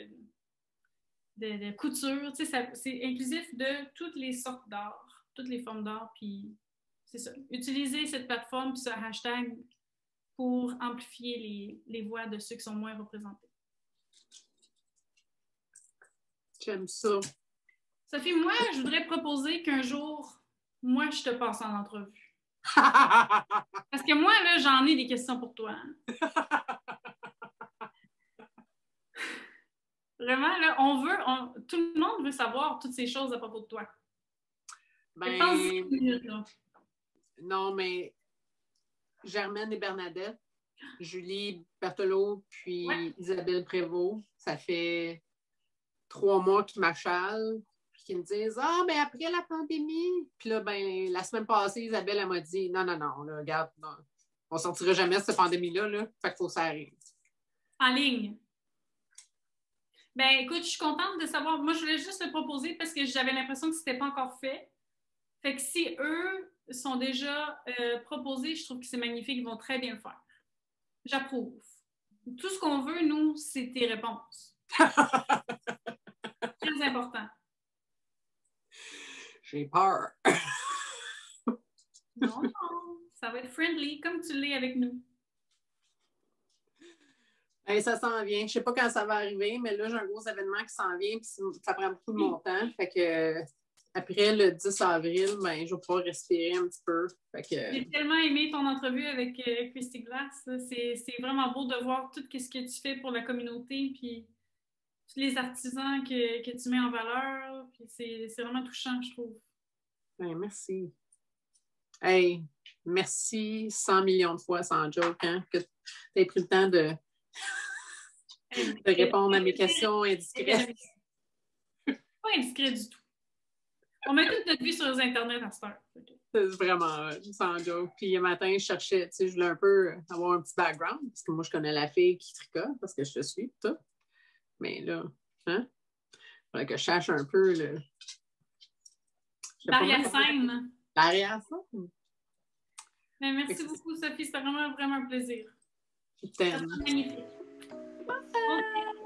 de couture, c'est inclusif de toutes les sortes d'art, toutes les formes d'art, puis c'est ça. Utilisez cette plateforme puis ce hashtag pour amplifier les voix de ceux qui sont moins représentés. J'aime ça. Sophie, moi, je voudrais proposer qu'un jour, moi, je te passe en entrevue. Parce que moi, là, j'en ai des questions pour toi. Hein. Vraiment, là, tout le monde veut savoir toutes ces choses à propos de toi. Ben, non, mais Germaine et Bernadette, Julie Berthelot, puis Isabelle Prévost, ça fait 3 mois qu'ils m'achalent, puis qu'ils me disent « Ah, mais après la pandémie! » Puis là, ben, la semaine passée, Isabelle, elle m'a dit « Non, là, regarde, non, on sortira jamais de cette pandémie-là, là, fait qu'il faut que ça arrive. » En ligne. Ben, écoute, je suis contente de savoir. Moi, je voulais juste te proposer parce que j'avais l'impression que c'était pas encore fait. Fait que si eux sont déjà proposés, je trouve que c'est magnifique, ils vont très bien le faire. J'approuve. Tout ce qu'on veut, nous, c'est tes réponses. Très important. J'ai peur. Non, ça va être friendly, comme tu l'es avec nous. Hey, ça s'en vient. Je ne sais pas quand ça va arriver, mais là, j'ai un gros événement qui s'en vient, puis ça prend beaucoup de mon temps. Fait que après le 10 avril, ben, je vais pouvoir respirer un petit peu. Fait que... J'ai tellement aimé ton entrevue avec Christy Glass. C'est vraiment beau de voir tout ce que tu fais pour la communauté, puis tous les artisans que tu mets en valeur. Puis c'est vraiment touchant, je trouve. Ben, merci. Hey, merci 100 millions de fois, sans joke, hein, que tu aies pris le temps de répondre à mes questions indiscrètes. Pas indiscret du tout. On met toute notre vie sur les internets à cette heure. C'est vraiment sans joke. Puis le matin, je cherchais, tu sais, je voulais un peu avoir un petit background, parce que moi, je connais la fille qui tricote, parce que je te suis, tout. Mais là, hein? Il faudrait que je cherche un peu L'arrière-scène. L'arrière-scène. Mais merci beaucoup, Sophie. C'était vraiment, vraiment un plaisir. C'était magnifique. Okay.